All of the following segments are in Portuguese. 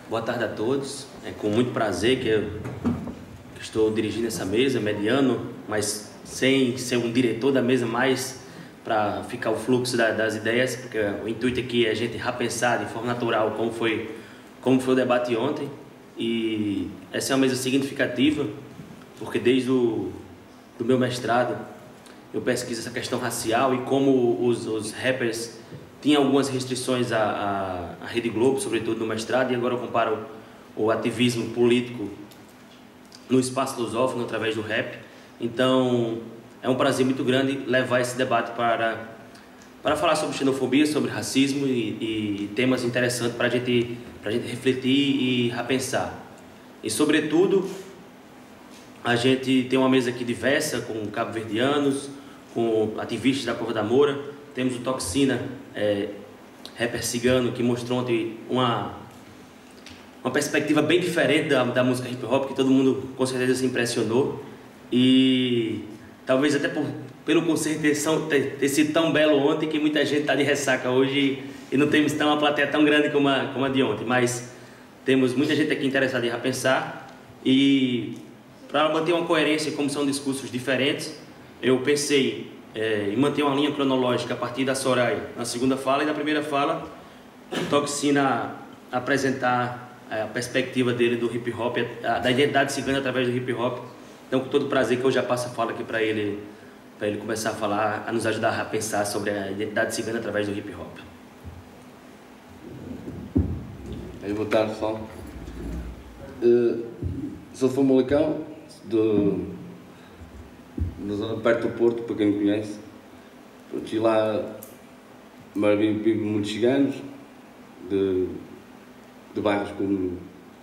Boa tarde a todos. É com muito prazer que eu estou dirigindo essa mesa, mediano, mas sem ser um diretor da mesa, mais para ficar o fluxo das ideias, porque o intuito aqui é a gente repensar de forma natural como foi o debate ontem. E essa é uma mesa significativa, porque desde do meu mestrado eu pesquiso essa questão racial e como os rappers tinha algumas restrições à Rede Globo, sobretudo no mestrado, e agora eu comparo o ativismo político no espaço lusófono através do rap. Então é um prazer muito grande levar esse debate para falar sobre xenofobia, sobre racismo e temas interessantes para a gente refletir e repensar. E sobretudo a gente tem uma mesa aqui diversa, com cabo-verdianos, com ativistas da Cova da Moura. Temos o Toxina, rapper cigano, que mostrou ontem uma perspectiva bem diferente da música hip hop, que todo mundo com certeza se impressionou. E talvez até pelo concerto ter sido tão belo ontem, que muita gente está de ressaca hoje e não temos uma plateia tão grande como a de ontem. Mas temos muita gente aqui interessada em repensar, e para manter uma coerência, como são discursos diferentes, eu pensei em manter uma linha cronológica a partir da Soraya na segunda fala, e na primeira fala o Toxina apresentar a perspectiva dele do hip hop, da identidade cigana através do hip hop. Então, com todo prazer que eu já passo a fala aqui para ele começar a falar, a nos ajudar a pensar sobre a identidade cigana através do hip hop. Boa tarde, pessoal. Sou de Famalicão, na zona perto do Porto, para quem me conhece. E lá vivem muitos ciganos, de bairros como...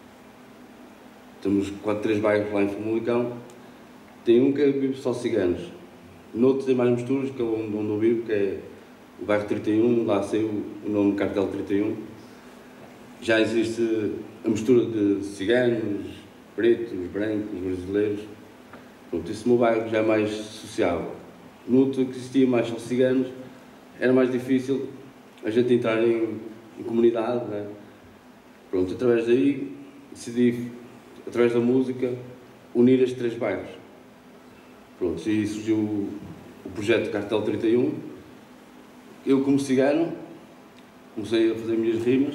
Temos 3 bairros lá em Famalicão. Tem um que vive só ciganos. No outro tem mais misturas, que é onde eu vivo, que é o bairro 31, lá saiu o nome Cartel 31. Já existe a mistura de ciganos, pretos, brancos, brasileiros. Pronto, esse meu bairro já é mais sociável. No outro, que existia mais só ciganos, era mais difícil a gente entrar em comunidade, né? Pronto, através daí decidi, através da música, unir estes 3 bairros. Pronto, e surgiu o projeto Cartel 31. Eu, como cigano, comecei a fazer minhas rimas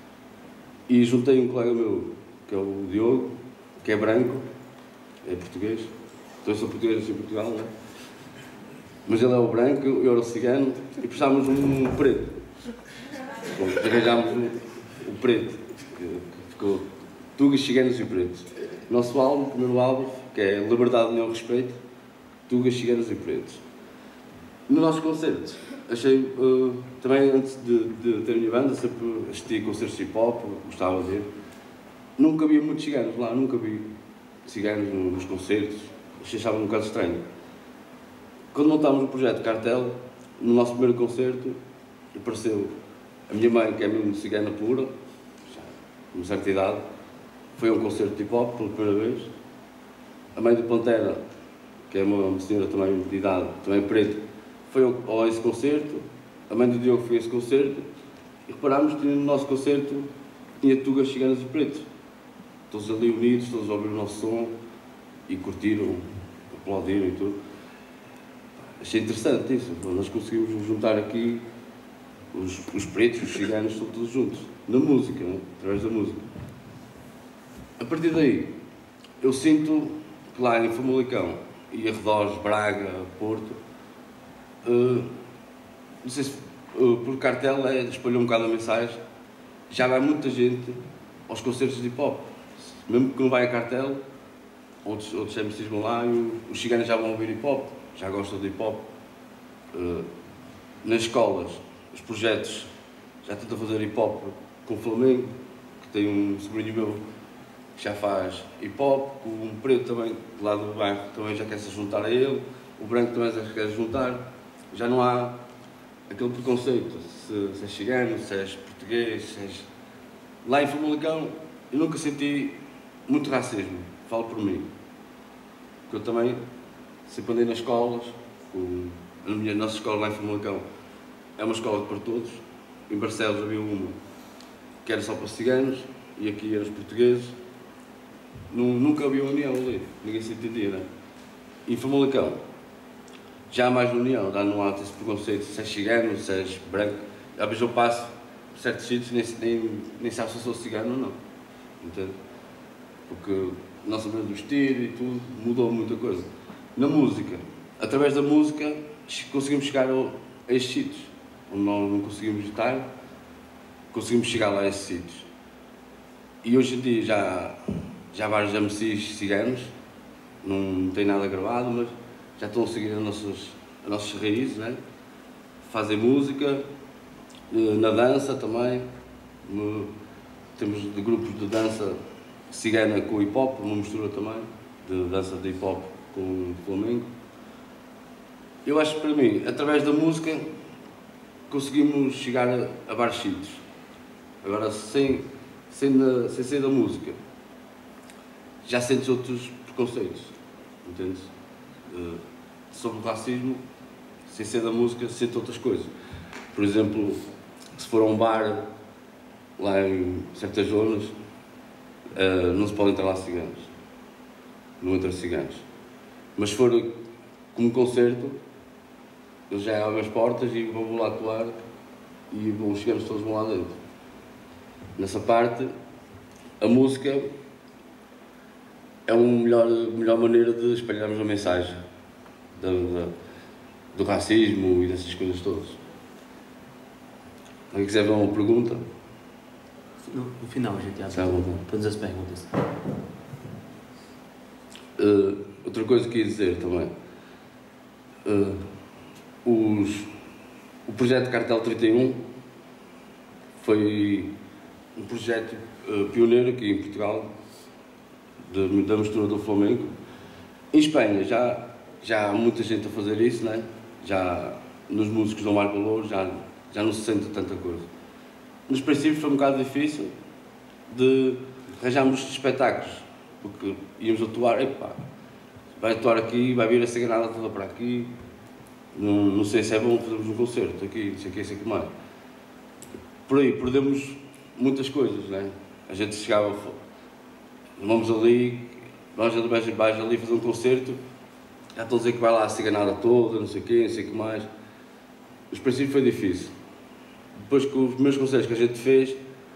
e juntei um colega meu, que é o Diogo, que é branco, é português. Então eu sou português, eu sou em Portugal, não é? Mas ele é o branco, eu era o cigano, e precisávamos um preto. Bom, arranjámos o preto, que ficou Tugas, Ciganos e Pretos. O nosso álbum, o primeiro álbum, que é Liberdade, União e Respeito, Tugas, Ciganos e Pretos. No nosso concerto, achei, também antes de ter a minha banda, sempre assisti a concertos de hip hop, gostava de ir. Nunca havia muitos ciganos lá, nunca vi ciganos nos concertos, achava um bocado estranho. Quando montámos o projeto Cartel, no nosso primeiro concerto, apareceu a minha mãe, que é mesmo cigana pura, já com uma certa idade, foi a um concerto de hip hop pela primeira vez. A mãe do Pantera, que é uma senhora também de idade, também preta, foi a esse concerto. A mãe do Diogo foi a esse concerto, e reparámos que no nosso concerto tinha tugas, ciganos e pretos. Todos ali unidos, todos a ouvir o nosso som e curtiram, aplaudiram e tudo. Achei interessante isso, nós conseguimos juntar aqui os pretos, os ciganos, estão todos juntos, na música, né? Através da música. A partir daí, eu sinto que lá em Famalicão e arredores, Braga, Porto, não sei se por Cartel espalhou um bocado a mensagem, já vai muita gente aos concertos de hip hop, mesmo que não vai a Cartel, outros MCs vão lá e os ciganos já vão ouvir hip hop, já gostam de hip hop. Nas escolas, os projetos já tentam fazer hip hop com o Flamengo, que tem um sobrinho meu que já faz hip hop, um preto também, lá do bairro, também já quer se juntar a ele, o branco também já quer se juntar. Já não há aquele preconceito, se és cigano, se és português, se és... Lá em Famalicão eu nunca senti muito racismo, falo por mim. Porque eu também sempre andei nas escolas, a nossa escola lá em Famalicão é uma escola para todos. Em Barcelos havia uma que era só para ciganos, e aqui eram os portugueses, nunca havia união ali, ninguém se entendia, né? E em Famalicão, já há mais união, já não há esse preconceito, se é cigano, se é branco. Às vezes eu passo por certos sítios, nem sabe se eu sou cigano ou não, entende? Porque a nossa maneira de vestir e tudo mudou muita coisa. Na música, através da música, conseguimos chegar a estes sítios, onde nós não conseguimos estar, conseguimos chegar lá a esses sítios. E hoje em dia já há vários MCs ciganos, não tem nada gravado, mas já estão a seguir as nossas raízes, né? Fazem música, na dança também, temos de grupos de dança cigana com hip hop, uma mistura também, de dança de hip hop com flamenco. Eu acho que para mim, através da música, conseguimos chegar a vários sítios. Agora, sem ser da música, já sentes outros preconceitos, entendes? Sobre o racismo, sem ser da música, sente outras coisas. Por exemplo, se for a um bar, lá em certas zonas, não se pode entrar lá ciganos. Não entra ciganos. Mas se for como um concerto, eles já abrem as portas e vão lá atuar e os ciganos todos vão lá dentro. Nessa parte, a música é a melhor maneira de espalharmos a mensagem do racismo e dessas coisas todas. Alguém quiser ver uma pergunta? No final a gente abre todas as perguntas. Outra coisa que ia dizer também. O projeto Cartel 31 foi um projeto pioneiro aqui em Portugal, da mistura do flamenco. Em Espanha já há muita gente a fazer isso, né? Já nos músicos do Marco Louro já não se sente tanta coisa. Nos princípios foi um bocado difícil de arranjarmos espetáculos, porque íamos atuar, vai atuar aqui, vai vir a ciganada toda para aqui, não sei se é bom fazermos um concerto aqui, não sei o que, sei o que mais. Por aí perdemos muitas coisas, né? A gente chegava, vamos ali, nós vais ali fazer um concerto, já estão a dizer que vai lá a ciganada toda, não sei o que, não sei o que mais. Nos princípios foi difícil. Depois com os primeiros concertos que a gente fez,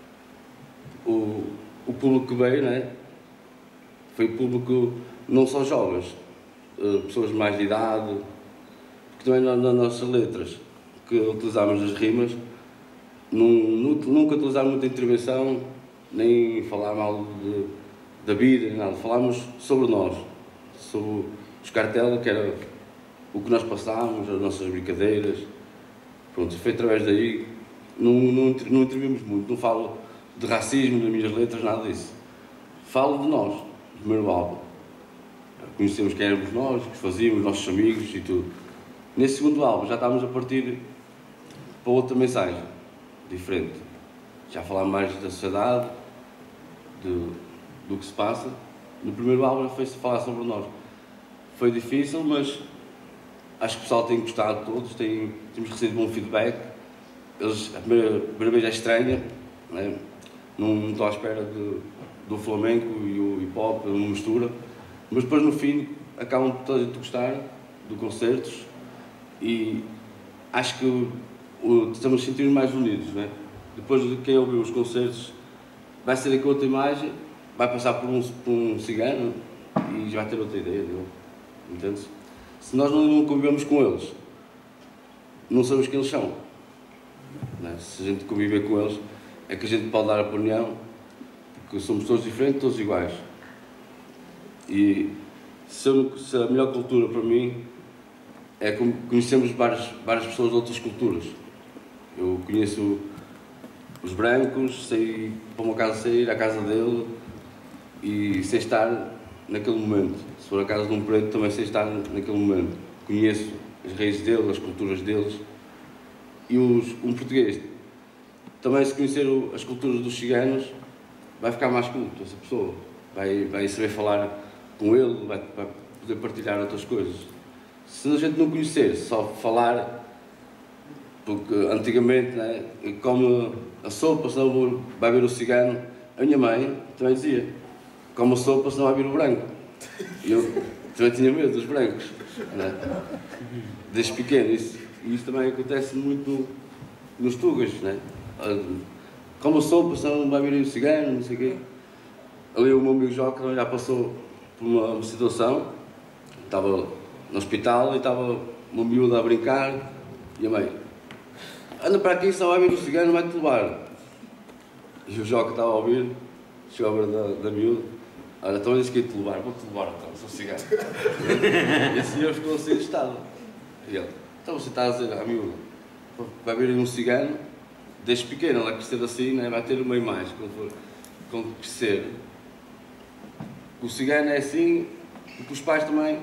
o público que veio, né? Foi público não só jovens, pessoas de mais de idade, porque também nas nossas letras que utilizámos as rimas, nunca utilizámos muita intervenção, nem falar mal da vida, nem nada. Falámos sobre nós, sobre os cartelos, que era o que nós passámos, as nossas brincadeiras. Pronto, foi através daí, não intervimos muito, não falo de racismo nas minhas letras, nada disso. Falo de nós, do primeiro álbum. Conhecemos quem éramos nós, o que fazíamos, nossos amigos e tudo. Nesse segundo álbum já estávamos a partir para outra mensagem, diferente. Já falámos mais da sociedade, do que se passa. No primeiro álbum foi-se falar sobre nós. Foi difícil, mas acho que o pessoal tem gostado de todos, temos recebido bom feedback. A primeira vez é estranha, né? Não estou à espera do flamenco e o hip hop, uma mistura, mas depois no fim acabam por todos de gostar dos concertos e acho que estamos a sentir mais unidos, né? Depois de quem ouviu os concertos vai ser com outra imagem, vai passar por um cigano e já vai ter outra ideia dele, entende? Se nós não convivemos com eles, não sabemos quem eles são, né? Se a gente conviver com eles é que a gente pode dar a opinião, porque somos todos diferentes, todos iguais. E se a melhor cultura para mim é conhecermos várias pessoas de outras culturas. Eu conheço os brancos, sei para uma casa sair à casa dele e sei estar naquele momento. Se for a casa de um preto também sei estar naquele momento. Conheço as raízes deles, as culturas deles. E um português também, se conhecer as culturas dos ciganos, vai ficar mais culto essa pessoa. Vai saber falar com ele, vai poder partilhar outras coisas. Se a gente não conhecer, só falar, porque antigamente, né, come a sopa, senão vai ver o cigano, A minha mãe também dizia, como sopa se não vai vir o branco. E eu também tinha medo dos brancos, né? Desde pequeno. Isso também acontece muito nos tugas, né? Como sopa se não vai vir o cigano, não sei o quê. Ali o meu amigo Joca já passou por uma situação, estava no hospital e estava uma miúda a brincar e a mãe, anda para aqui, senão vai vir o cigano, vai-te levar. E o Joca estava a ouvir, chegou a ver da miúda, olha, então disse que ia-te levar, vou-te levar então, sou cigano. E a senhora ficou assim assustado. E ele, então você está a dizer à miúda, vai vir um cigano, desde pequeno, ela crescer assim, né, vai ter uma imagem, quando crescer. O cigano é assim, porque os pais também,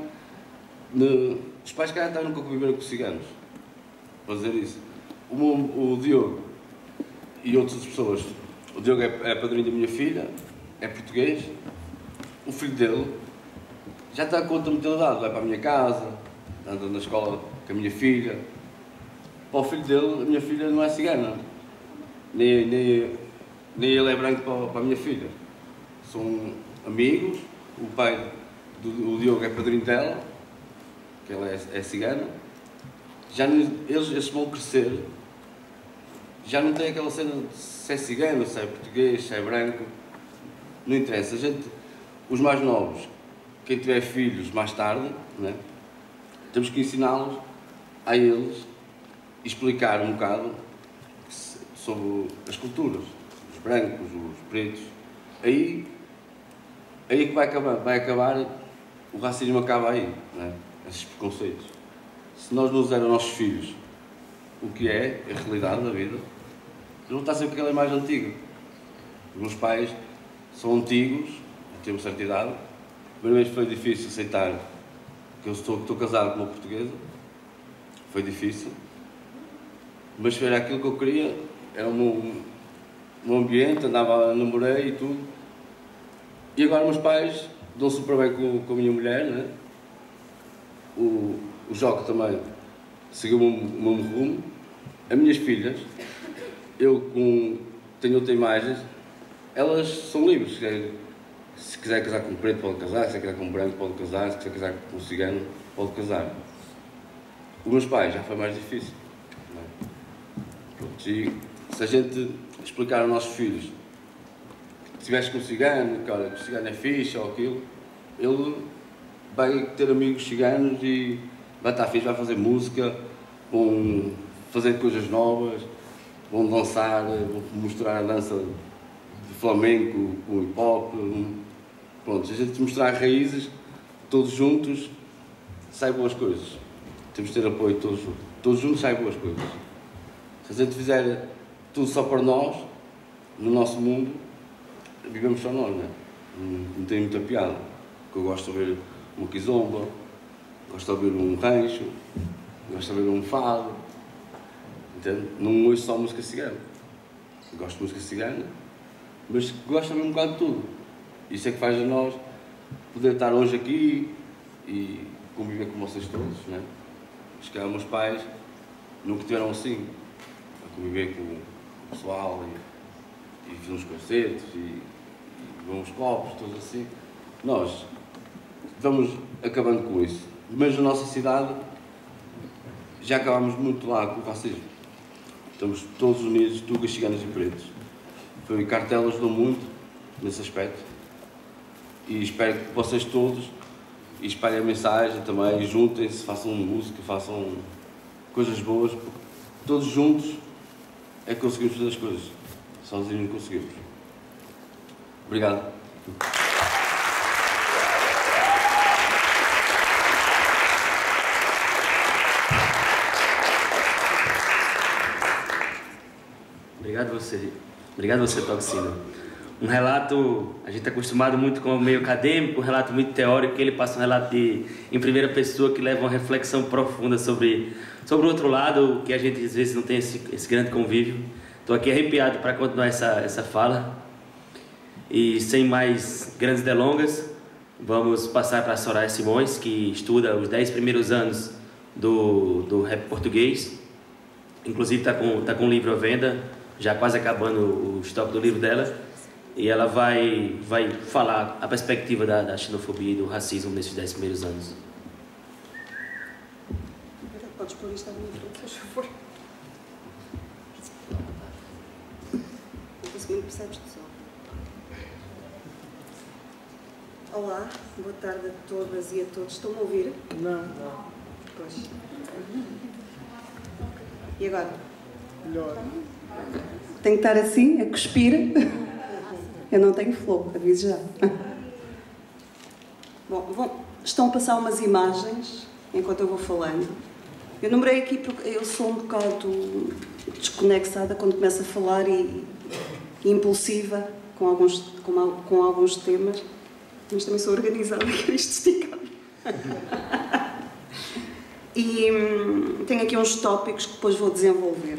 os pais que já nunca conviveram com os ciganos, para dizer isso. O Diogo e outras pessoas, o Diogo é padrinho da minha filha, é português, o filho dele já está com outra mentalidade, vai para a minha casa, anda na escola com a minha filha. Para o filho dele, a minha filha não é cigana, nem ele é branco para a minha filha. São amigos, o pai do Diogo é padrinho dela, que ela é cigana. Já não, eles vão crescer, já não tem aquela cena de se é cigano, se é português, se é branco, não interessa. Os mais novos, quem tiver filhos mais tarde, né, temos que ensiná-los a eles, explicar um bocado sobre as culturas, os brancos, os pretos. Aí que vai acabar, o racismo acaba aí, né? Esses preconceitos. Se nós não usarmos aos nossos filhos o que é a realidade da vida, eles vão estar sempre aquela imagem antiga. Os meus pais são antigos, têm uma certa idade. A primeira vez foi difícil aceitar que eu estou casado com uma portuguesa, foi difícil, mas era aquilo que eu queria, era um ambiente, namorei e tudo. E agora meus pais dão super bem com a minha mulher, né? O Joca também seguiu o meu rumo. As minhas filhas, tenho outra imagem, elas são livres. Se quiser casar com um preto, pode casar. Se quiser casar com um branco, pode casar. Se quiser casar com um cigano, pode casar. Os meus pais já foi mais difícil, né? Pronto, e se a gente explicar aos nossos filhos que estiveres com um cigano, que olha, que o cigano é fixe ou aquilo, ele vai ter amigos ciganos e vai estar fixe, vai fazer música, vão fazer coisas novas, vão dançar, vão mostrar a dança de flamenco com hip hop. Pronto, se a gente mostrar raízes, todos juntos, saem boas coisas. Temos de ter apoio todos juntos. Todos juntos saem boas coisas. Se a gente fizer tudo só para nós, no nosso mundo, vivemos só nós, né? Não tem muita piada. Porque eu gosto de ouvir uma kizomba, gosto de ouvir um rancho, gosto de ouvir um fado, entende? Não ouço só música cigana. Gosto de música cigana, mas gosto de ouvir um bocado de tudo. Isso é que faz a nós poder estar hoje aqui e conviver com vocês todos, né? Acho que meus pais nunca tiveram assim, a conviver com o pessoal e fazer uns concertos e ver uns copos, todos assim. Nós vamos acabando com isso, mas na nossa cidade já acabámos muito lá com o racismo. Estamos todos unidos, tugas, ciganos e pretos. Foi o cartel ajudou muito nesse aspecto e espero que vocês todos espalhem a mensagem também, juntem-se, façam música, façam coisas boas, porque todos juntos é que conseguimos fazer as coisas, sozinhos não conseguimos. Obrigado. Obrigado você, Toxina. Um relato, a gente está acostumado muito com o meio acadêmico, um relato muito teórico, ele passa um relato em primeira pessoa que leva uma reflexão profunda sobre o outro lado, que a gente às vezes não tem esse grande convívio. Estou aqui arrepiado para continuar essa fala. E sem mais grandes delongas, vamos passar para a Soraya Simões, que estuda os 10 primeiros anos do rap português. Inclusive está com um livro à venda, já quase acabando o estoque do livro dela. E ela vai falar a perspectiva da xenofobia e do racismo nesses 10 primeiros anos. Podes pôr isto à minha frente, por favor. Não consigo muito percebes de som. Olá, boa tarde a todas e a todos. Estão-me a ouvir? Não. Pois. E agora? Melhor. Tenho que estar assim, a cuspir. Eu não tenho flow, aviso já. Bom, estão a passar umas imagens enquanto eu vou falando. Eu numerei aqui porque eu sou um bocado desconexada quando começo a falar e impulsiva com alguns temas, mas também sou organizada, quero isto esticar. E tenho aqui uns tópicos que depois vou desenvolver.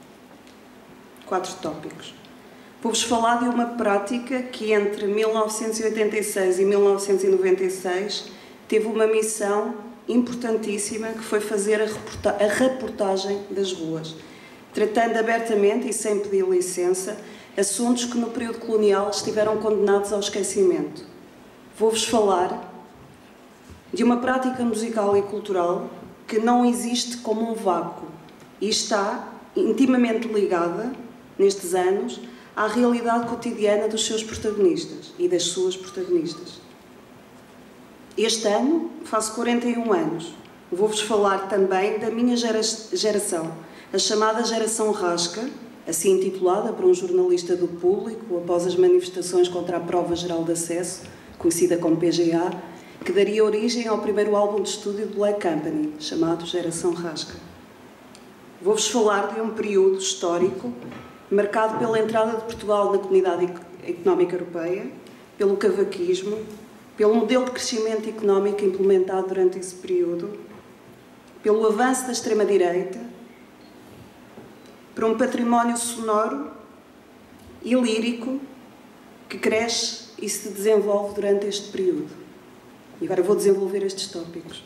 4 tópicos. Vou-vos falar de uma prática que entre 1986 e 1996 teve uma missão importantíssima, que foi fazer a reportagem das ruas, tratando abertamente e sem pedir licença assuntos que no período colonial estiveram condenados ao esquecimento. Vou-vos falar de uma prática musical e cultural que não existe como um vácuo e está intimamente ligada, nestes anos, à realidade cotidiana dos seus protagonistas e das suas protagonistas. Este ano faço 41 anos. Vou-vos falar também da minha geração, a chamada geração Rasca, assim intitulada por um jornalista do Público, após as manifestações contra a Prova Geral de Acesso, conhecida como PGA, que daria origem ao primeiro álbum de estúdio de Black Company, chamado Geração Rasca. Vou-vos falar de um período histórico marcado pela entrada de Portugal na Comunidade Económica Europeia, pelo cavaquismo, pelo modelo de crescimento económico implementado durante esse período, pelo avanço da extrema-direita, por um património sonoro e lírico que cresce e se desenvolve durante este período. E agora vou desenvolver estes tópicos.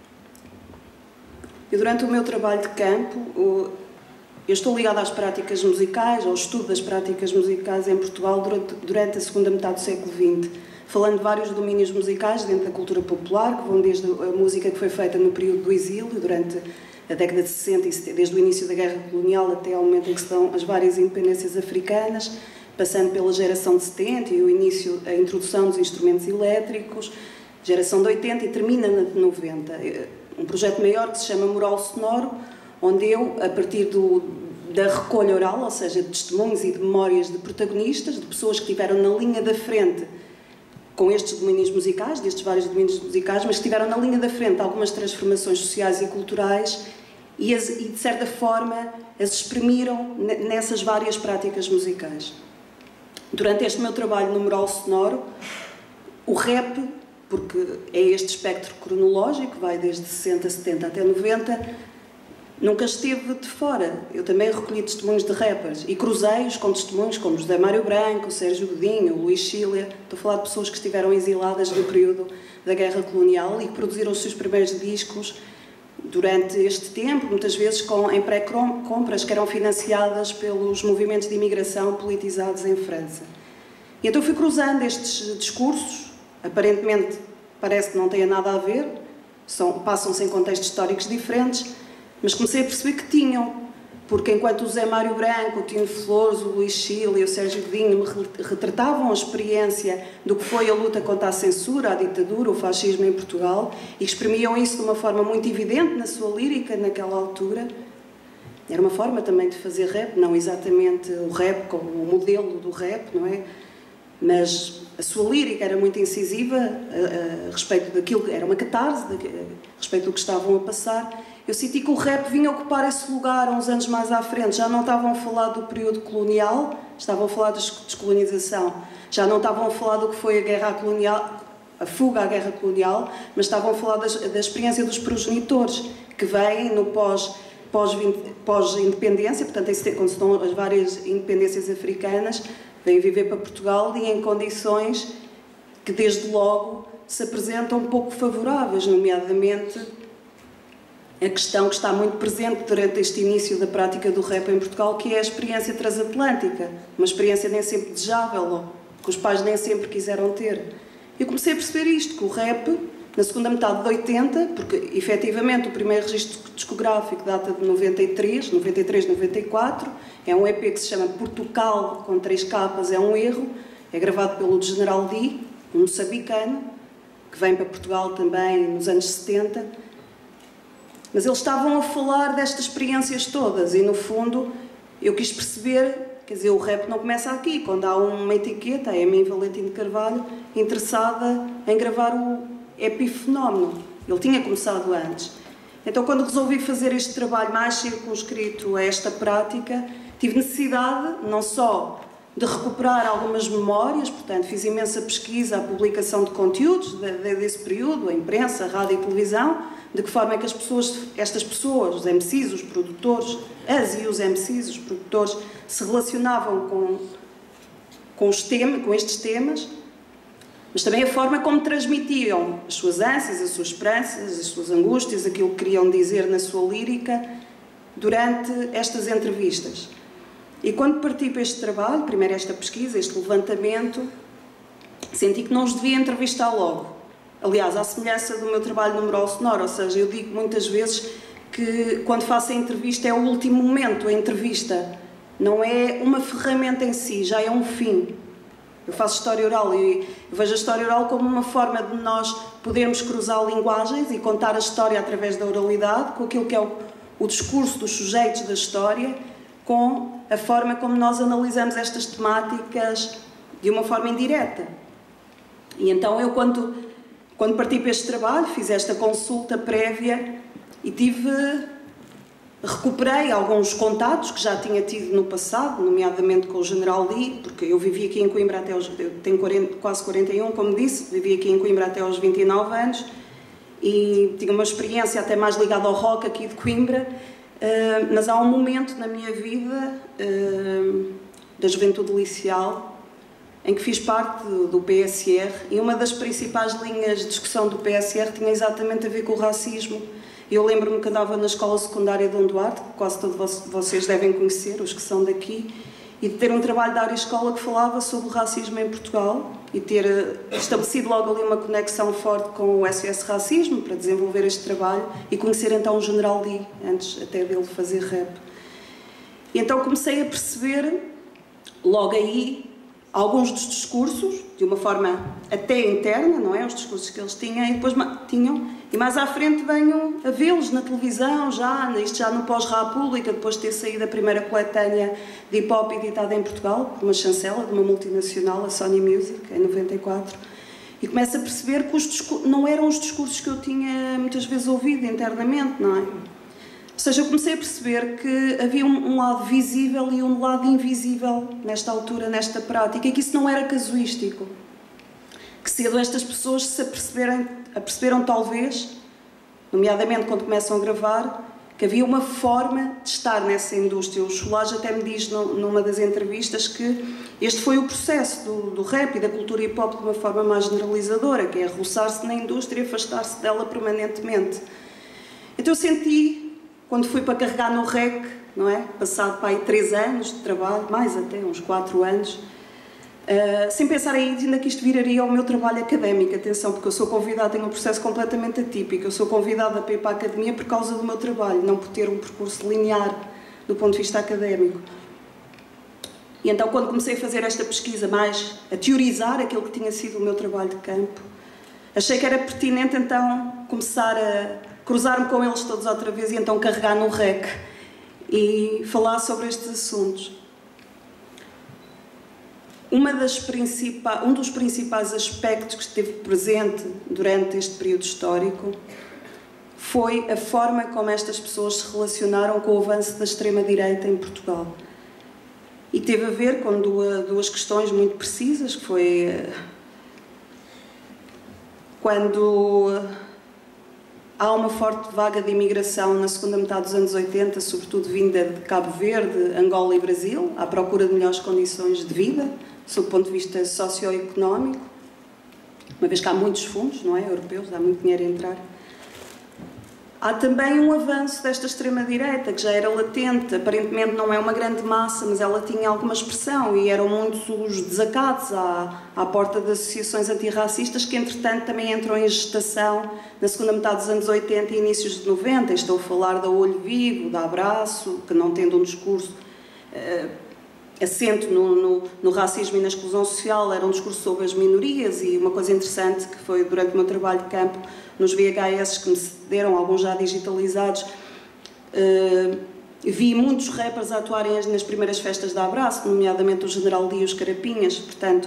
E durante o meu trabalho de campo, eu estou ligada às práticas musicais, ao estudo das práticas musicais em Portugal durante a segunda metade do século XX, falando de vários domínios musicais dentro da cultura popular, que vão desde a música que foi feita no período do exílio, durante a década de 60 e 70, desde o início da Guerra Colonial até ao momento em que se dão as várias independências africanas, passando pela geração de 70 e a introdução dos instrumentos elétricos, geração de 80 e termina na de 90. Um projeto maior que se chama Mural Sonoro, onde eu, a partir da recolha oral, ou seja, de testemunhos e de memórias de protagonistas, de pessoas que estiveram na linha da frente com estes domínios musicais, destes vários domínios musicais, mas que estiveram na linha da frente algumas transformações sociais e culturais e de certa forma, as exprimiram nessas várias práticas musicais. Durante este meu trabalho no Mural Sonoro, o rap, porque é este espectro cronológico, vai desde 60, 70 até 90, nunca esteve de fora. Eu também recolhi testemunhos de rappers e cruzei-os com testemunhos como José Mário Branco, Sérgio Godinho, Luís Cília. Estou a falar de pessoas que estiveram exiladas no período da Guerra Colonial e que produziram os seus primeiros discos durante este tempo, muitas vezes em pré-compras que eram financiadas pelos movimentos de imigração politizados em França. E então fui cruzando estes discursos, aparentemente parece que não têm nada a ver, passam-se em contextos históricos diferentes, mas comecei a perceber que tinham, porque enquanto o Zé Mário Branco, o Tino Flores, o Luís Cília e o Sérgio Godinho me retratavam a experiência do que foi a luta contra a censura, a ditadura, o fascismo em Portugal, e exprimiam isso de uma forma muito evidente na sua lírica naquela altura, era uma forma também de fazer rap, não exatamente o rap como o modelo do rap, não é? Mas a sua lírica era muito incisiva a respeito daquilo, era uma catarse a respeito do que estavam a passar. Eu senti que o rap vinha ocupar esse lugar uns anos mais à frente. Já não estavam a falar do período colonial, estavam a falar de descolonização. Já não estavam a falar do que foi a guerra colonial, a fuga à guerra colonial, mas estavam a falar da experiência dos progenitores, que vêm no pós-independência, portanto, quando se dão as várias independências africanas, vêm viver para Portugal e em condições que, desde logo, se apresentam pouco favoráveis, nomeadamente a questão que está muito presente durante este início da prática do rap em Portugal, que é a experiência transatlântica, uma experiência nem sempre desejável, que os pais nem sempre quiseram ter. Eu comecei a perceber isto, que o rap, na segunda metade de 80, porque efetivamente o primeiro registro discográfico data de 93, 94, é um EP que se chama Portugal, com 3 capas, é um erro, é gravado pelo General D, um moçambicano, que vem para Portugal também nos anos 70, mas eles estavam a falar destas experiências todas e, no fundo, eu quis perceber. Quer dizer, o rap não começa aqui, quando há uma etiqueta, a Emin Valentim de Carvalho, interessada em gravar o Epifenómeno. Ele tinha começado antes. Então, quando resolvi fazer este trabalho mais circunscrito a esta prática, tive necessidade, não só de recuperar algumas memórias, portanto, fiz imensa pesquisa, a publicação de conteúdos desse período, a imprensa, a rádio e televisão, de que forma é que estas pessoas, os MCs, os produtores, os MCs, os produtores, se relacionavam com estes temas, mas também a forma como transmitiam as suas ânsias, as suas esperanças, as suas angústias, aquilo que queriam dizer na sua lírica durante estas entrevistas. E quando parti para este trabalho, primeiro esta pesquisa, este levantamento, senti que não os devia entrevistar logo. Aliás, à semelhança do meu trabalho no Mural Sonoro, ou seja, eu digo muitas vezes que quando faço a entrevista é o último momento, a entrevista não é uma ferramenta em si, já é um fim. Eu faço história oral e vejo a história oral como uma forma de nós podermos cruzar linguagens e contar a história através da oralidade, com aquilo que é o discurso dos sujeitos da história, com a forma como nós analisamos estas temáticas de uma forma indireta. E então eu, quando parti para este trabalho, fiz esta consulta prévia e recuperei alguns contatos que já tinha tido no passado, nomeadamente com o General Lee, porque eu vivi aqui em Coimbra até aos... Eu tenho quase 41, como disse, vivi aqui em Coimbra até aos 29 anos e tinha uma experiência até mais ligada ao rock aqui de Coimbra, mas há um momento na minha vida, da juventude liceal, em que fiz parte do PSR e uma das principais linhas de discussão do PSR tinha exatamente a ver com o racismo. Eu lembro-me que andava na escola secundária de Dom Duarte, que quase todos vocês devem conhecer, os que são daqui, e de ter um trabalho da área escola que falava sobre o racismo em Portugal e ter estabelecido logo ali uma conexão forte com o SOS Racismo para desenvolver este trabalho e conhecer então o General Lee, antes até dele fazer rap. E então comecei a perceber, logo aí, alguns dos discursos, de uma forma até interna, não é? Os discursos que eles tinham, e mais à frente venho a vê-los na televisão, isto já no pós-República, depois de ter saído a primeira coletânea de hip-hop editada em Portugal, por uma chancela de uma multinacional, a Sony Music, em 94, e começo a perceber que não eram os discursos que eu tinha muitas vezes ouvido internamente, não é? Ou seja, eu comecei a perceber que havia um lado visível e um lado invisível nesta altura, nesta prática, e que isso não era casuístico. Que cedo estas pessoas se aperceberam talvez, nomeadamente quando começam a gravar, que havia uma forma de estar nessa indústria. O Cholage até me diz numa das entrevistas que este foi o processo do rap e da cultura hip-hop de uma forma mais generalizadora, que é roçar-se na indústria e afastar-se dela permanentemente. Então eu senti, quando fui para carregar no REC, não é? Passado para aí 3 anos de trabalho, mais até, uns 4 anos, sem pensar ainda que isto viraria ao meu trabalho académico. Atenção, porque eu sou convidada, tenho um processo completamente atípico. Eu sou convidada para ir para a academia por causa do meu trabalho, não por ter um percurso linear do ponto de vista académico. E então, quando comecei a fazer esta pesquisa mais, a teorizar aquilo que tinha sido o meu trabalho de campo, achei que era pertinente então começar a cruzar-me com eles todos outra vez e então carregar no REC e falar sobre estes assuntos. Um dos principais aspectos que esteve presente durante este período histórico foi a forma como estas pessoas se relacionaram com o avanço da extrema-direita em Portugal. E teve a ver com duas questões muito precisas, que foi quando há uma forte vaga de imigração na segunda metade dos anos 80, sobretudo vinda de Cabo Verde, Angola e Brasil, à procura de melhores condições de vida, sob o ponto de vista socioeconómico, uma vez que há muitos fundos, não é, europeus, há muito dinheiro a entrar. Há também um avanço desta extrema-direita, que já era latente, aparentemente não é uma grande massa, mas ela tinha alguma expressão, e eram muitos os desacatos à porta de associações antirracistas, que entretanto também entram em gestação na segunda metade dos anos 80 e inícios de 90. Estou a falar da Olho Vivo, da Abraço, que não tendo um discurso assento no racismo e na exclusão social, era um discurso sobre as minorias. E uma coisa interessante que foi durante o meu trabalho de campo nos VHS que me cederam, alguns já digitalizados, vi muitos rappers a atuarem nas primeiras festas da Abraço, nomeadamente o General Lee e os Carapinhas. Portanto,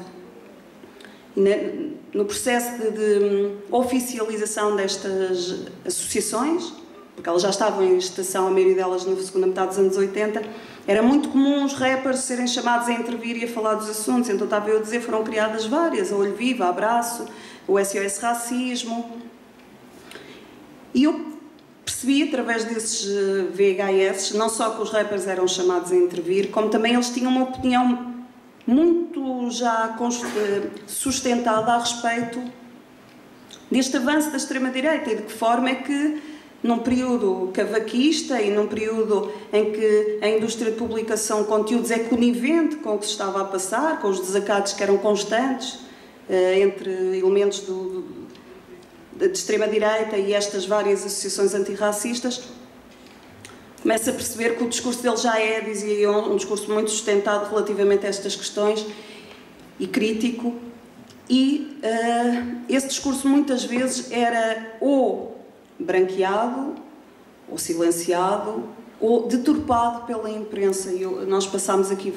no processo de oficialização destas associações, porque elas já estavam em gestação, a maioria delas na segunda metade dos anos 80, era muito comum os rappers serem chamados a intervir e a falar dos assuntos. Então estava eu a dizer, foram criadas várias, a Olho Vivo, a Abraço, o SOS Racismo. E eu percebi, através desses VHS, não só que os rappers eram chamados a intervir, como também eles tinham uma opinião muito já sustentada a respeito deste avanço da extrema-direita e de que forma é que, num período cavaquista e num período em que a indústria de publicação de conteúdos é conivente com o que se estava a passar, com os desacatos que eram constantes entre elementos de extrema-direita e estas várias associações antirracistas, começa a perceber que o discurso dele já é, dizia eu, um discurso muito sustentado relativamente a estas questões e crítico, e esse discurso muitas vezes era ou branqueado, ou silenciado, ou deturpado pela imprensa. Nós passámos aqui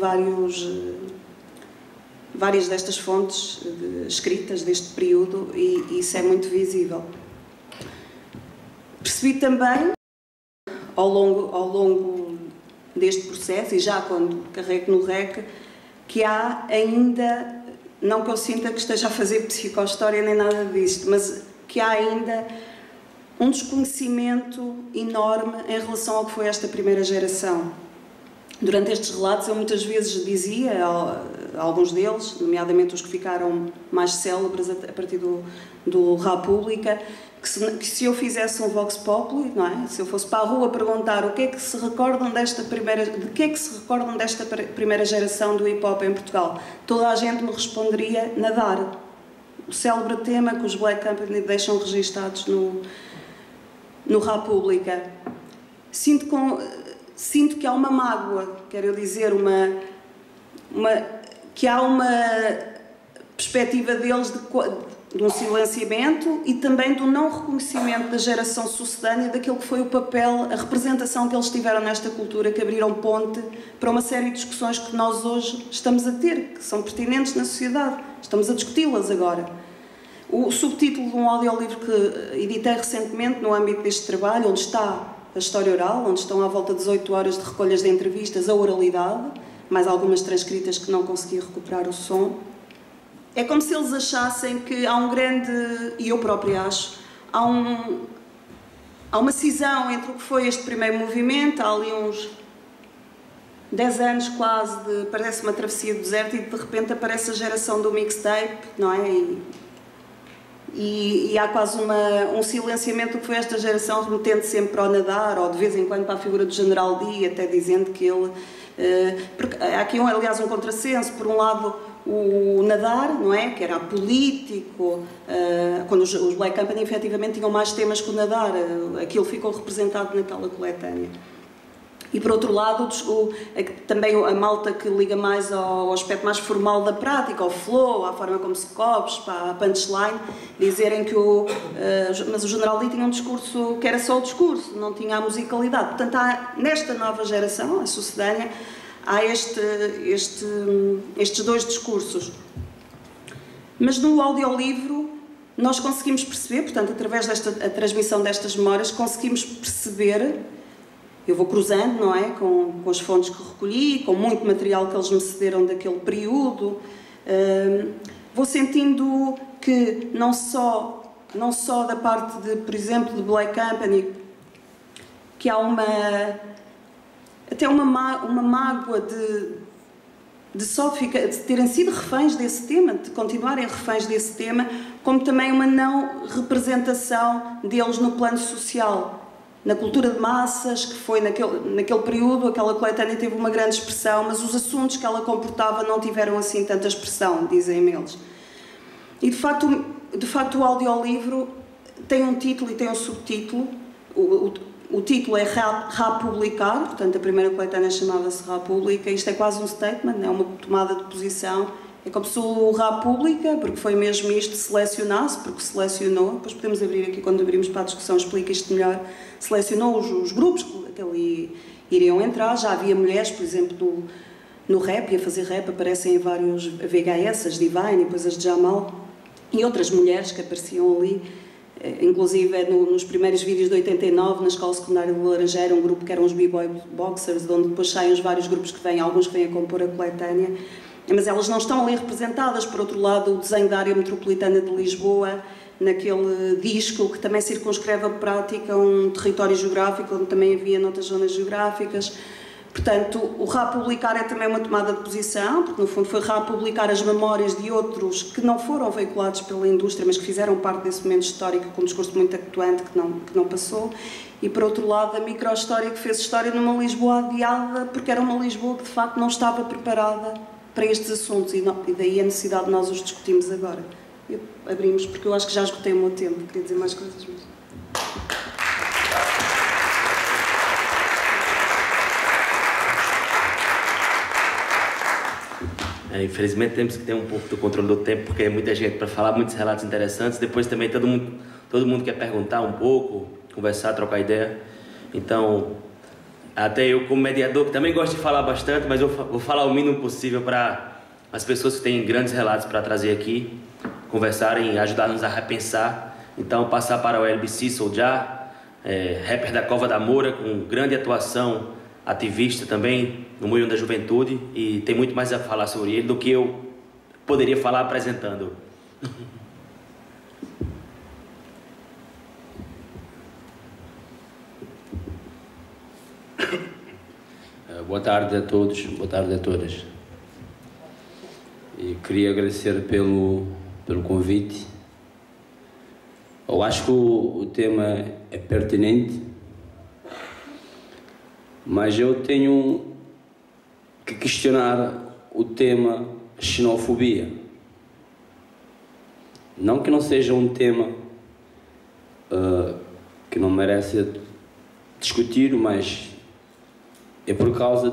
várias destas fontes escritas deste período e isso é muito visível. Percebi também, ao longo deste processo, e já quando carrego no REC, que há ainda, não que eu sinta que esteja a fazer psicohistória nem nada disto, mas que há ainda um desconhecimento enorme em relação ao que foi esta primeira geração. Durante estes relatos eu muitas vezes dizia a alguns deles, nomeadamente os que ficaram mais célebres a partir do República, que se eu fizesse um Vox Populi, não é? Se eu fosse para a rua perguntar o que é que se recordam de que é que se recordam desta primeira geração do hip-hop em Portugal, toda a gente me responderia nadar. O célebre tema que os Black Company deixam registados no República. Sinto que há uma mágoa, quero dizer, que há uma perspectiva deles de um silenciamento e também do não reconhecimento da geração sucedânea daquilo que foi o papel, a representação que eles tiveram nesta cultura, que abriram ponte para uma série de discussões que nós hoje estamos a ter, que são pertinentes na sociedade. Estamos a discuti-las agora. O subtítulo de um audiolivro que editei recentemente no âmbito deste trabalho, onde está a história oral, onde estão à volta de 18 horas de recolhas de entrevistas, a oralidade, mais algumas transcritas que não consegui recuperar o som. É como se eles achassem que há um grande, e eu própria acho, há uma cisão entre o que foi este primeiro movimento, há ali uns 10 anos quase, parece uma travessia do deserto, e de repente aparece a geração do mixtape, não é? E há quase um silenciamento do que foi esta geração, remetendo sempre para o nadar, ou de vez em quando para a figura do General Lee, até dizendo que ele... porque há aqui, aliás, um contrassenso. Por um lado, o nadar, não é? Que era político, quando os Black Company efetivamente tinham mais temas que o nadar, aquilo ficou representado naquela coletânea. E por outro lado, também a malta que liga mais ao aspecto mais formal da prática, ao flow, à forma como se copes, para a punchline, dizerem que mas o General Lee tinha um discurso que era só o discurso, não tinha a musicalidade. Portanto, nesta nova geração, a sucedânea, há estes dois discursos. Mas no audiolivro nós conseguimos perceber, portanto, através da transmissão destas memórias, conseguimos perceber. Eu vou cruzando, não é? Com as fontes que recolhi, com muito material que eles me cederam daquele período. Vou sentindo que não só da parte por exemplo, de Black Company, que há até uma mágoa de terem sido reféns desse tema, de continuarem reféns desse tema, como também uma não representação deles no plano social. na cultura de massas, que foi naquele período, aquela coletânea teve uma grande expressão, mas os assuntos que ela comportava não tiveram assim tanta expressão, dizem eles. E de facto o audiolivro tem um título e tem um subtítulo. O título é Rapublicar, portanto a primeira coletânea chamava-se República. Isto é quase um statement, é uma tomada de posição. É como se o República, porque foi mesmo isto, selecionasse, porque selecionou, depois podemos abrir aqui, quando abrimos para a discussão, explica isto melhor, selecionou os grupos que ali iriam entrar. Já havia mulheres, por exemplo, no rap, e a fazer rap aparecem em vários VHS, as Divine e depois as Jamal, e outras mulheres que apareciam ali, inclusive nos primeiros vídeos de 89, na escola secundária de Laranjeira, um grupo que eram os B-Boy Boxers, de onde depois saem os vários grupos que vêm, alguns que vêm a compor a coletânea. Mas elas não estão ali representadas. Por outro lado, o desenho da área metropolitana de Lisboa, naquele disco que também circunscreve a prática um território geográfico, onde também havia noutras zonas geográficas. Portanto, o republicar é também uma tomada de posição, porque no fundo foi republicar as memórias de outros que não foram veiculados pela indústria, mas que fizeram parte desse momento histórico com um discurso muito atuante que não passou. E por outro lado, a micro-história que fez história numa Lisboa adiada, porque era uma Lisboa que de facto não estava preparada para estes assuntos, e daí a necessidade de nós os discutirmos agora. Abrimos, porque eu acho que já esgotei o meu tempo, queria dizer mais coisas, mas... Infelizmente temos que ter um pouco do controle do tempo, porque é muita gente para falar, muitos relatos interessantes. Depois também todo mundo quer perguntar um pouco, conversar, trocar ideia. Então, até eu como mediador, que também gosto de falar bastante, mas eu vou falar o mínimo possível para as pessoas que têm grandes relatos para trazer aqui, conversarem, ajudar-nos a repensar. Então, passar para o LBC Soljá, rapper da Cova da Moura, com grande atuação, ativista também no meio da juventude, e tem muito mais a falar sobre ele do que eu poderia falar apresentando. Boa tarde a todos, boa tarde a todas. E queria agradecer pelo convite. Eu acho que o tema é pertinente, mas eu tenho que questionar o tema xenofobia. Não que não seja um tema que não merece discutir, mas é por causa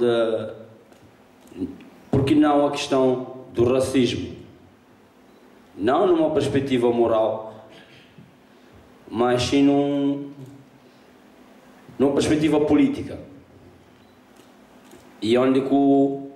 por que não a questão do racismo? Não numa perspectiva moral, mas sim numa perspectiva política. E onde que o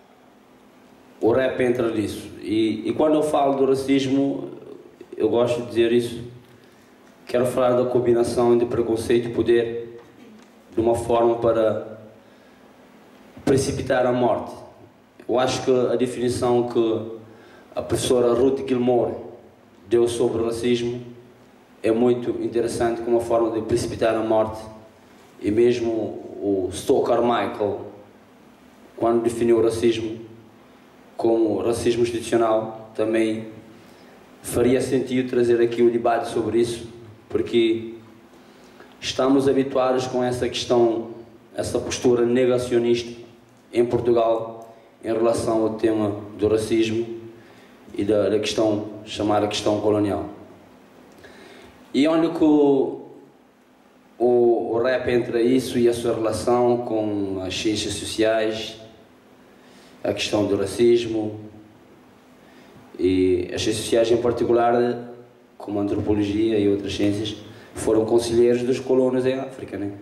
rap entra nisso. E quando eu falo do racismo, eu gosto de dizer isso, quero falar da combinação de preconceito e poder de uma forma para precipitar a morte. Eu acho que a definição que a professora Ruth Gilmore deu sobre o racismo é muito interessante, como uma forma de precipitar a morte. E mesmo o Stowe Carmichael, quando definiu o racismo como racismo institucional, também faria sentido trazer aqui o debate sobre isso, porque estamos habituados com essa questão, essa postura negacionista em Portugal em relação ao tema do racismo e da questão, chamada questão colonial. E onde que o rap entra isso e a sua relação com as ciências sociais, a questão do racismo e as ciências sociais em particular, como a antropologia e outras ciências, foram conselheiros dos colonos em África, né?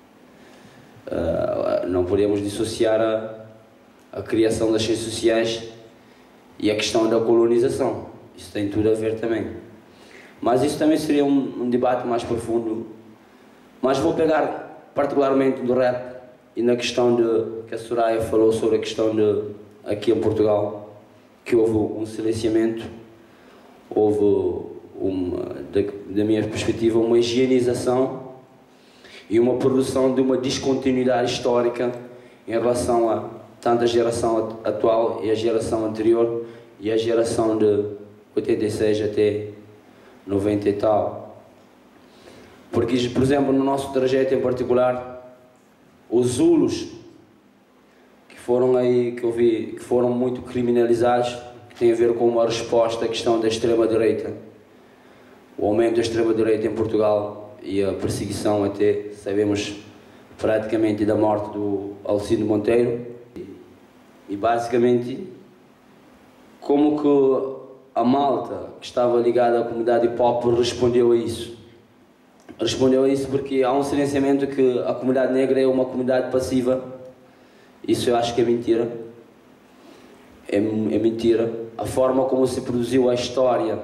Não podemos dissociar a criação das ciências sociais e a questão da colonização. Isso tem tudo a ver também. Mas isso também seria um debate mais profundo. Mas vou pegar particularmente do rap e na questão que a Soraya falou sobre a questão aqui em Portugal, que houve um silenciamento, houve da minha perspectiva, uma higienização e uma produção de uma descontinuidade histórica em relação a tanto a geração atual e a geração anterior e a geração de 86 até 90 e tal. Porque, por exemplo, no nosso trajeto em particular, os Zulus, que foram aí, que eu vi, que foram muito criminalizados, que tem a ver com uma resposta à questão da extrema-direita, o aumento da extrema-direita em Portugal e a perseguição até, sabemos, praticamente da morte do Alcide Monteiro. E basicamente, como que a malta que estava ligada à comunidade hip-hop respondeu a isso? Respondeu a isso porque há um silenciamento que a comunidade negra é uma comunidade passiva. Isso eu acho que é mentira. É mentira. A forma como se produziu a história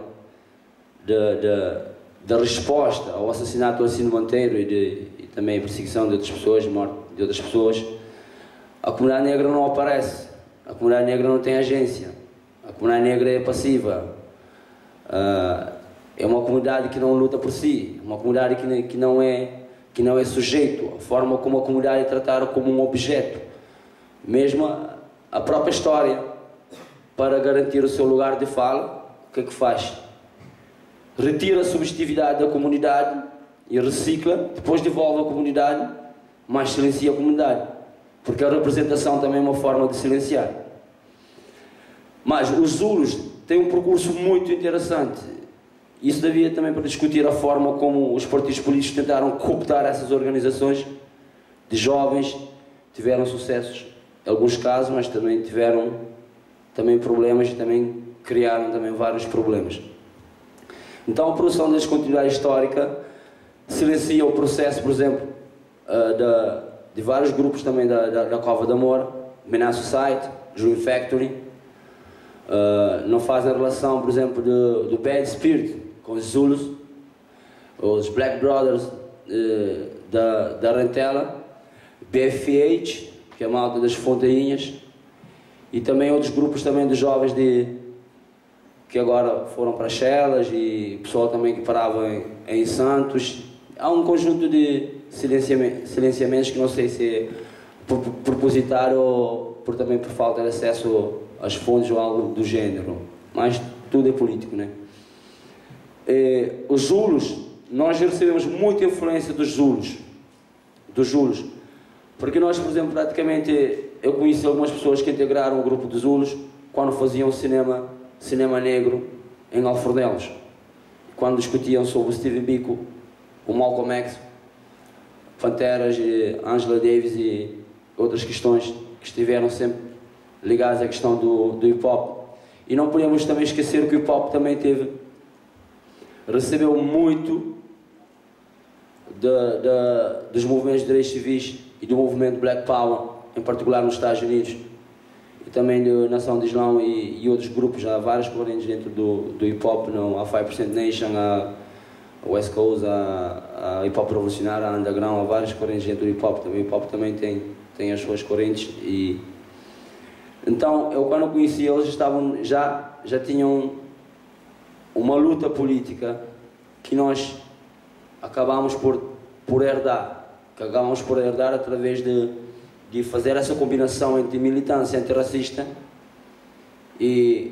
da resposta ao assassinato do Alcide Monteiro e também a perseguição de outras pessoas, morte de outras pessoas, a comunidade negra não aparece. A comunidade negra não tem agência. A comunidade negra é passiva. É uma comunidade que não luta por si. Uma comunidade que não é sujeito. A forma como a comunidade é tratada como um objeto. Mesmo a própria história, para garantir o seu lugar de fala, o que é que faz? Retira a subjetividade da comunidade e recicla, depois devolve à comunidade, mas silencia a comunidade. Porque a representação também é uma forma de silenciar. Mas os Zulus têm um percurso muito interessante. Isso devia também para discutir a forma como os partidos políticos tentaram cooptar essas organizações de jovens, tiveram sucessos em alguns casos, mas também tiveram problemas e também criaram também vários problemas. Então a produção da descontinuidade histórica silencia o processo, por exemplo, de vários grupos também da Cova da Moura, Menace Society, Dream Factory, não fazem relação, por exemplo, do Bad Spirit com os Zulus, os Black Brothers da Rentela, BFH, que é a malta das Fontainhas, e também outros grupos também de jovens que agora foram para Chelas e pessoal também que parava em Santos. Há um conjunto de silenciamentos que não sei se é propositário ou também por falta de acesso às fontes ou algo do género, mas tudo é político, né? Os Zulus, nós recebemos muita influência dos Zulus, porque nós, por exemplo, praticamente, eu conheci algumas pessoas que integraram o grupo dos Zulus quando faziam cinema negro em Alfornelos, quando discutiam sobre o Steve Biko, o Malcolm X, Panteras, Angela Davis e outras questões que estiveram sempre ligadas à questão do hip-hop. E não podemos também esquecer que o hip-hop também recebeu muito dos movimentos de direitos civis e do movimento Black Power, em particular nos Estados Unidos, e também da Nação de Islão e outros grupos. Há várias correntes dentro do hip-hop, a 5% Nation, a West Coast, a hip-hop revolucionário, a underground, há várias correntes dentro do hip-hop. Também o hip-hop também tem as suas correntes. Então, eu quando conheci eles, já tinham uma luta política que nós acabamos por herdar, através de fazer essa combinação entre militância antirracista e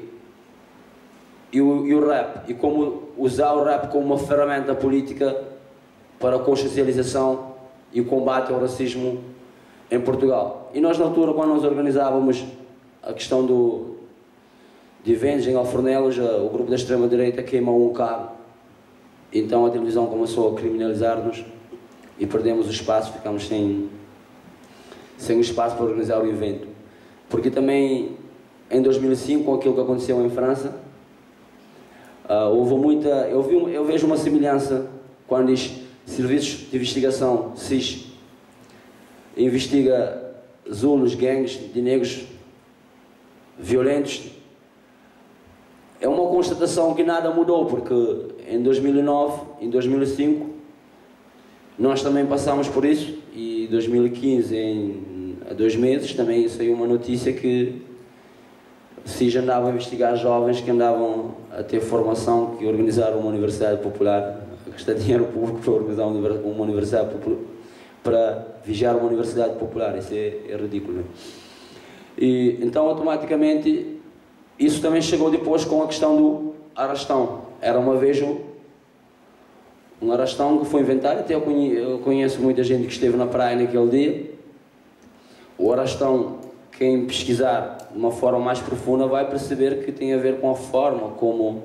o rap, e como usar o rap como uma ferramenta política para a consciencialização e o combate ao racismo em Portugal. E nós, na altura, quando nós organizávamos a questão de eventos em Alfornelos, o grupo da extrema-direita queimou um carro. Então a televisão começou a criminalizar-nos e perdemos o espaço, ficamos sem o espaço para organizar o evento. Porque também, em 2005, com aquilo que aconteceu em França, houve muita... Eu vejo uma semelhança quando diz Serviços de Investigação, SIS, investiga Zulus, gangues de negros violentos. É uma constatação que nada mudou, porque em 2009, em 2005, nós também passamos por isso, e em 2015, há 2 meses, também saiu uma notícia que o SIS andava a investigar jovens que andavam a ter formação, que organizaram uma universidade popular, a gastar dinheiro público para organizar uma universidade popular, para vigiar uma universidade popular. Isso é ridículo, né? E então, automaticamente, isso também chegou depois com a questão do arrastão. Era uma vez Um arrastão que foi inventado, até eu conheço muita gente que esteve na praia naquele dia. O arrastão, quem pesquisar de uma forma mais profunda vai perceber que tem a ver com a forma como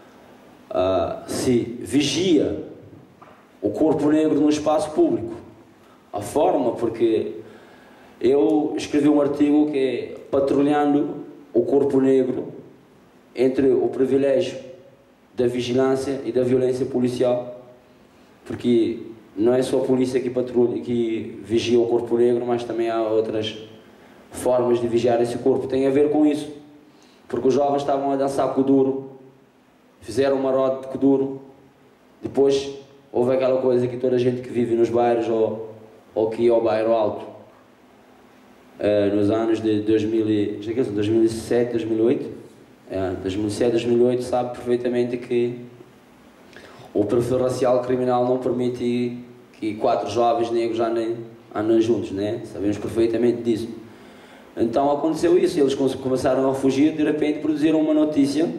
se vigia o corpo negro no espaço público. A forma, porque eu escrevi um artigo que é patrulhando o corpo negro entre o privilégio da vigilância e da violência policial, porque não é só a polícia que patrulha, que vigia o corpo negro, mas também há outras formas de vigiar esse corpo. Tem a ver com isso, porque os jovens estavam a dançar kuduro, fizeram uma roda de kuduro, depois houve aquela coisa que toda a gente que vive nos bairros ou que ia ao bairro alto, nos anos de 2007, 2008, 2007, 2008, sabe perfeitamente que o perfil racial criminal não permite que 4 jovens negros andem juntos, né? Sabemos perfeitamente disso. Então aconteceu isso, eles começaram a fugir, de repente produziram uma notícia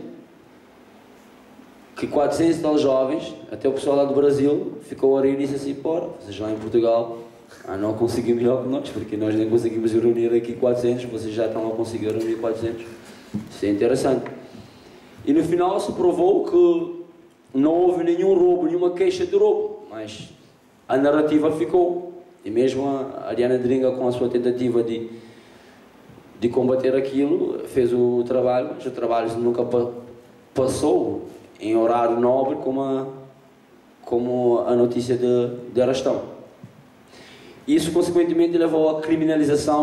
que 400 e tal jovens, até o pessoal lá do Brasil, ficou a rir e disse assim: "Pô, vocês lá em Portugal não conseguem melhor que nós, porque nós nem conseguimos reunir aqui 400, vocês já estão a conseguir reunir 400. Isso é interessante." E no final se provou que não houve nenhum roubo, nenhuma queixa de roubo, mas a narrativa ficou. E mesmo a Ariana Dringa, com a sua tentativa de combater aquilo, fez o trabalho, mas o trabalho nunca passou em horário nobre como a notícia de arrastão. Isso, consequentemente, levou à criminalização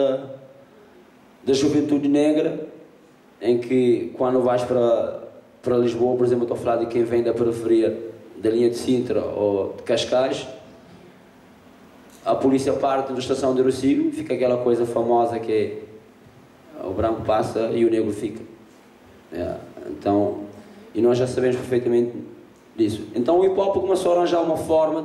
da juventude negra, em que, quando vais para Lisboa, por exemplo, estou a falar de quem vem da periferia, da linha de Sintra ou de Cascais, a polícia parte da estação de Rossio, fica aquela coisa famosa que é o branco passa e o negro fica. Então, e nós já sabemos perfeitamente disso. Então o hip-hop começou a arranjar uma forma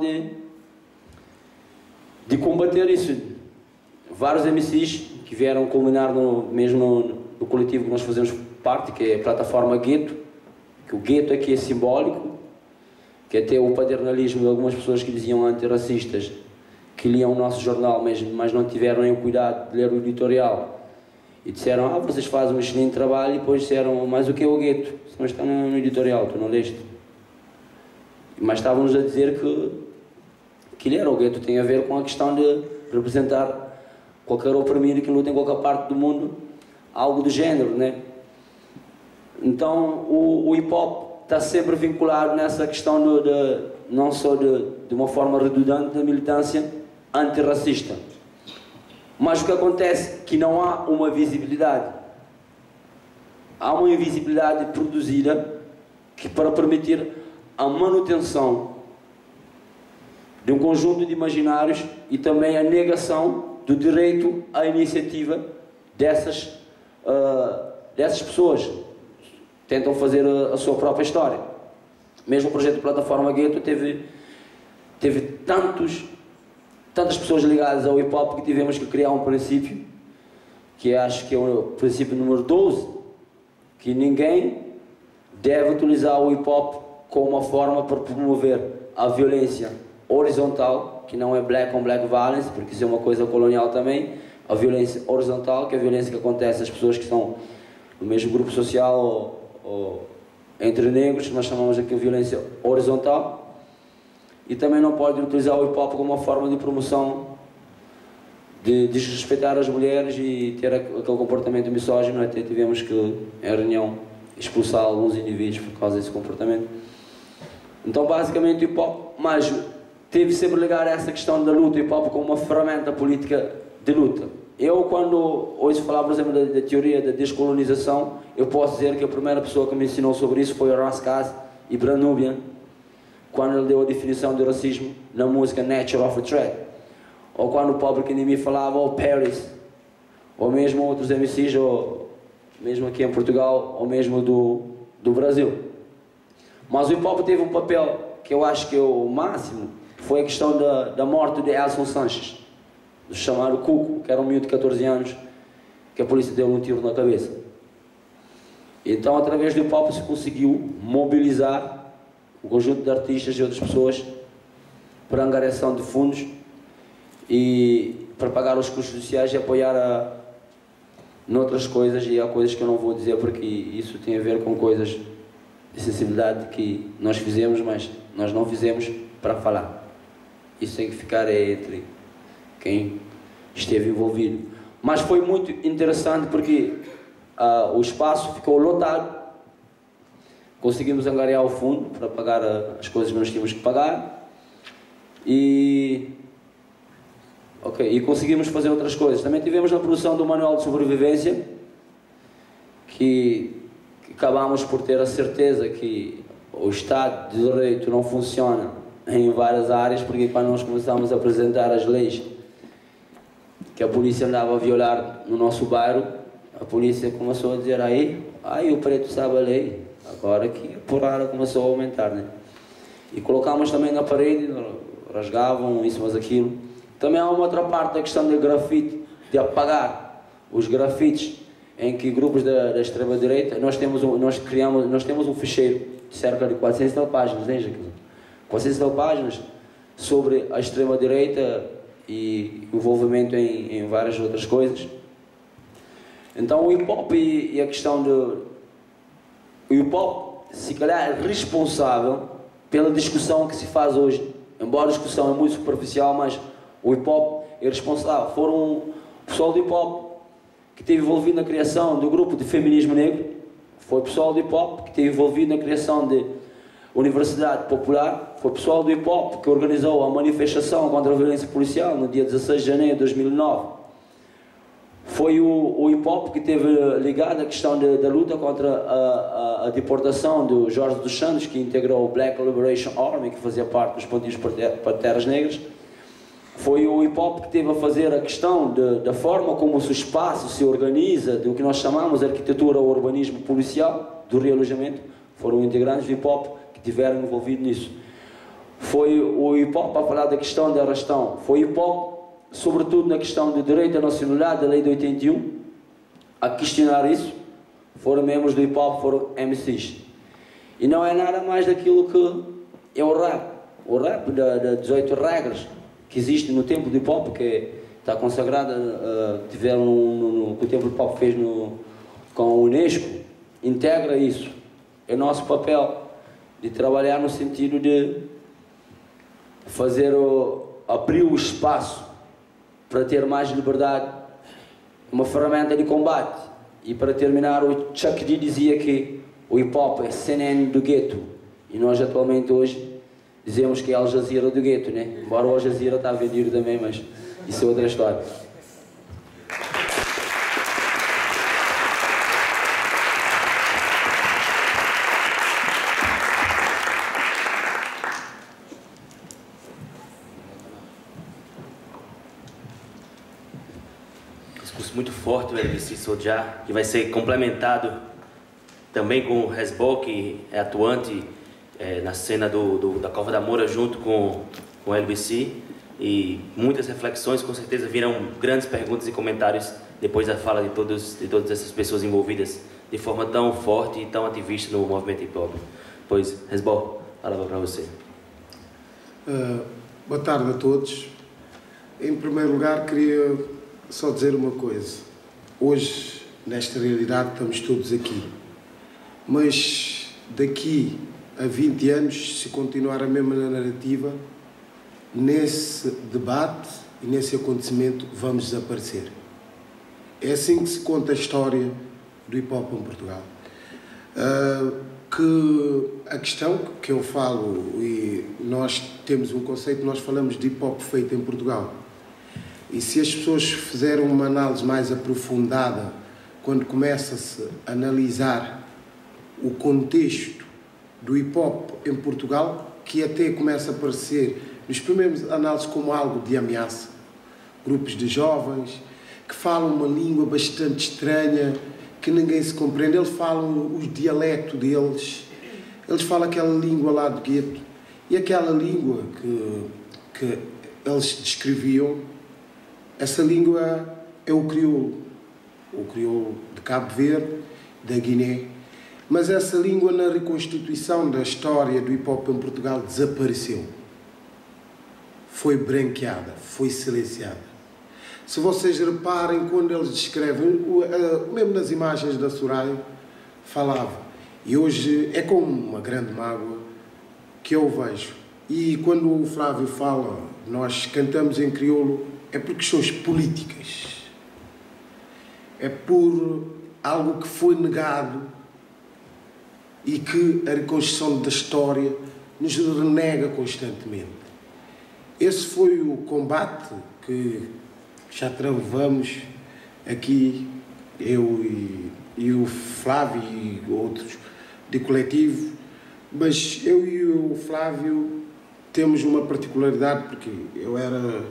de combater isso. Vários MCs que vieram culminar mesmo no coletivo que nós fazemos parte, que é a plataforma Gueto, que o Gueto aqui é simbólico, que até o paternalismo de algumas pessoas que diziam antirracistas, que liam o nosso jornal mesmo, mas não tiveram nem o cuidado de ler o editorial, e disseram: vocês fazem um excelente trabalho, e depois disseram: mas o que é o Gueto? Mas está no editorial, tu não leste. Mas estávamos a dizer que ele era o Gueto, tem a ver com a questão de representar qualquer oprimido que luta em qualquer parte do mundo, algo do género, né? Então o hip-hop está sempre vinculado nessa questão não só de uma forma redundante da militância antirracista, mas o que acontece é que não há uma visibilidade. Há uma invisibilidade produzida para permitir a manutenção de um conjunto de imaginários e também a negação do direito à iniciativa dessas pessoas. Tentam fazer a sua própria história. Mesmo o projeto de Plataforma Gueto teve tantas pessoas ligadas ao hip-hop que tivemos que criar um princípio, que acho que é o princípio número 12, que ninguém deve utilizar o hip-hop como uma forma para promover a violência horizontal, que não é black on black violence, porque isso é uma coisa colonial também. A violência horizontal, que é a violência que acontece às pessoas que estão no mesmo grupo social ou entre negros, nós chamamos aqui de violência horizontal. E também não pode utilizar o hip-hop como uma forma de promoção, de desrespeitar as mulheres e ter aquele comportamento misógino. Até tivemos que, em reunião, expulsar alguns indivíduos por causa desse comportamento. Então, basicamente, o hip-hop, mas teve sempre ligar a essa questão da luta, o hip-hop como uma ferramenta política de luta. Eu, quando ouço falar, por exemplo, da teoria da descolonização, eu posso dizer que a primeira pessoa que me ensinou sobre isso foi o Raskaz Ibn Nubian, quando ele deu a definição de racismo na música Nature of a Threat, ou quando o Public Enemy falava, ou Paris, ou mesmo outros MCs, ou mesmo aqui em Portugal, ou mesmo do Brasil. Mas o hip-hop teve um papel que eu acho que é o máximo, foi a questão da morte de Elson Sanches, do chamado Cuco, que era um miúdo de 14 anos, que a polícia deu um tiro na cabeça. Então, através do hip-hop se conseguiu mobilizar um conjunto de artistas e outras pessoas para angariação de fundos e para pagar os custos sociais e apoiar noutras coisas, e há coisas que eu não vou dizer porque isso tem a ver com coisas de sensibilidade que nós fizemos, mas nós não fizemos para falar. Isso tem que ficar entre quem esteve envolvido. Mas foi muito interessante porque o espaço ficou lotado, conseguimos angariar o fundo para pagar as coisas que nós tínhamos que pagar e conseguimos fazer outras coisas. Também tivemos na produção do Manual de Sobrevivência, que acabámos por ter a certeza que o Estado de Direito não funciona em várias áreas, porque quando nós começámos a apresentar as leis que a polícia andava a violar no nosso bairro, a polícia começou a dizer aí o preto sabe a lei, agora que a porrada começou a aumentar, né? E colocámos também na parede, rasgavam isso, mas aquilo. Também há uma outra parte da questão do grafite, de apagar os grafites em que grupos da extrema-direita, nós temos um ficheiro de cerca de 400 tal páginas, né, Jaqueline? 400 tal páginas sobre a extrema-direita e envolvimento em várias outras coisas. Então o hip-hop e a questão do... O hip-hop, se calhar, é responsável pela discussão que se faz hoje. Embora a discussão é muito superficial, mas o hip-hop é responsável. Foram o pessoal do hip-hop que esteve envolvido na criação do grupo de feminismo negro. Foi o pessoal do hip-hop que esteve envolvido na criação de Universidade Popular. Foi o pessoal do hip-hop que organizou a manifestação contra a violência policial no dia 16 de janeiro de 2009. Foi o hip-hop que esteve ligado à questão da luta contra a deportação do Jorge dos Santos, que integrou o Black Liberation Army, que fazia parte dos Pontinhos para Terras Negras. Foi o hip-hop que esteve a fazer a questão da forma como o seu espaço se organiza, do que nós chamamos de arquitetura ou urbanismo policial, do realojamento. Foram integrantes do hip-hop que estiveram envolvidos nisso. Foi o hip-hop a falar da questão da arrastão. Foi o hip-hop, sobretudo na questão do direito à nacionalidade, da lei de 81, a questionar isso. Foram membros do hip-hop, foram MCs. E não é nada mais daquilo que é o rap. O rap das 18 regras que existe no tempo do hip-hop, que está consagrada, tiveram que o tempo do hip-hop fez com a Unesco, integra isso. É nosso papel de trabalhar no sentido de fazer abrir o espaço para ter mais liberdade, uma ferramenta de combate. E para terminar, o Chuck D dizia que o hip-hop é CNN do gueto, e nós atualmente hoje dizemos que é Al Jazeera do gueto, né? Embora o Al Jazeera está a vender também, mas isso é outra história. Discurso muito forte, o LBC Sodjá, que vai ser complementado também com o Resbol, que é atuante na cena da Cova da Moura junto com o LBC, e muitas reflexões, com certeza virão grandes perguntas e comentários depois da fala de todas essas pessoas envolvidas de forma tão forte e tão ativista no movimento hip hop. Pois, Resbol, palavra para você. Boa tarde a todos. Em primeiro lugar, queria só dizer uma coisa. Hoje, nesta realidade, estamos todos aqui, mas daqui a 20 anos, se continuar a mesma narrativa, nesse debate e nesse acontecimento vamos desaparecer. É assim que se conta a história do hip-hop em Portugal. Que a questão que eu falo, e nós temos um conceito, nós falamos de hip-hop feito em Portugal. E se as pessoas fizerem uma análise mais aprofundada, quando começa-se a analisar o contexto do hip-hop em Portugal, que até começa a aparecer nos primeiros análises como algo de ameaça. Grupos de jovens que falam uma língua bastante estranha, que ninguém se compreende. Eles falam os dialetos deles, eles falam aquela língua lá do gueto. E aquela língua que eles descreviam, essa língua é o crioulo de Cabo Verde, da Guiné. Mas essa língua, na reconstituição da história do hip-hop em Portugal, desapareceu. Foi branqueada, foi silenciada. Se vocês reparem, quando eles descrevem, mesmo nas imagens da Soraya, falava. E hoje é como uma grande mágoa que eu vejo. E quando o Flávio fala, nós cantamos em crioulo, é por questões políticas. É por algo que foi negado e que a reconstrução da história nos renega constantemente. Esse foi o combate que já travamos aqui, eu e o Flávio e outros de coletivo, mas eu e o Flávio temos uma particularidade, porque eu era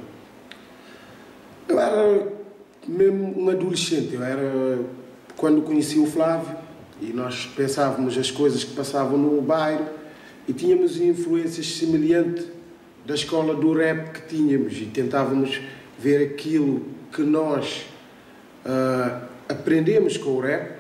mesmo um adolescente, quando conheci o Flávio, e nós pensávamos as coisas que passavam no bairro e tínhamos influências semelhantes da escola do rap que tínhamos e tentávamos ver aquilo que nós aprendemos com o rap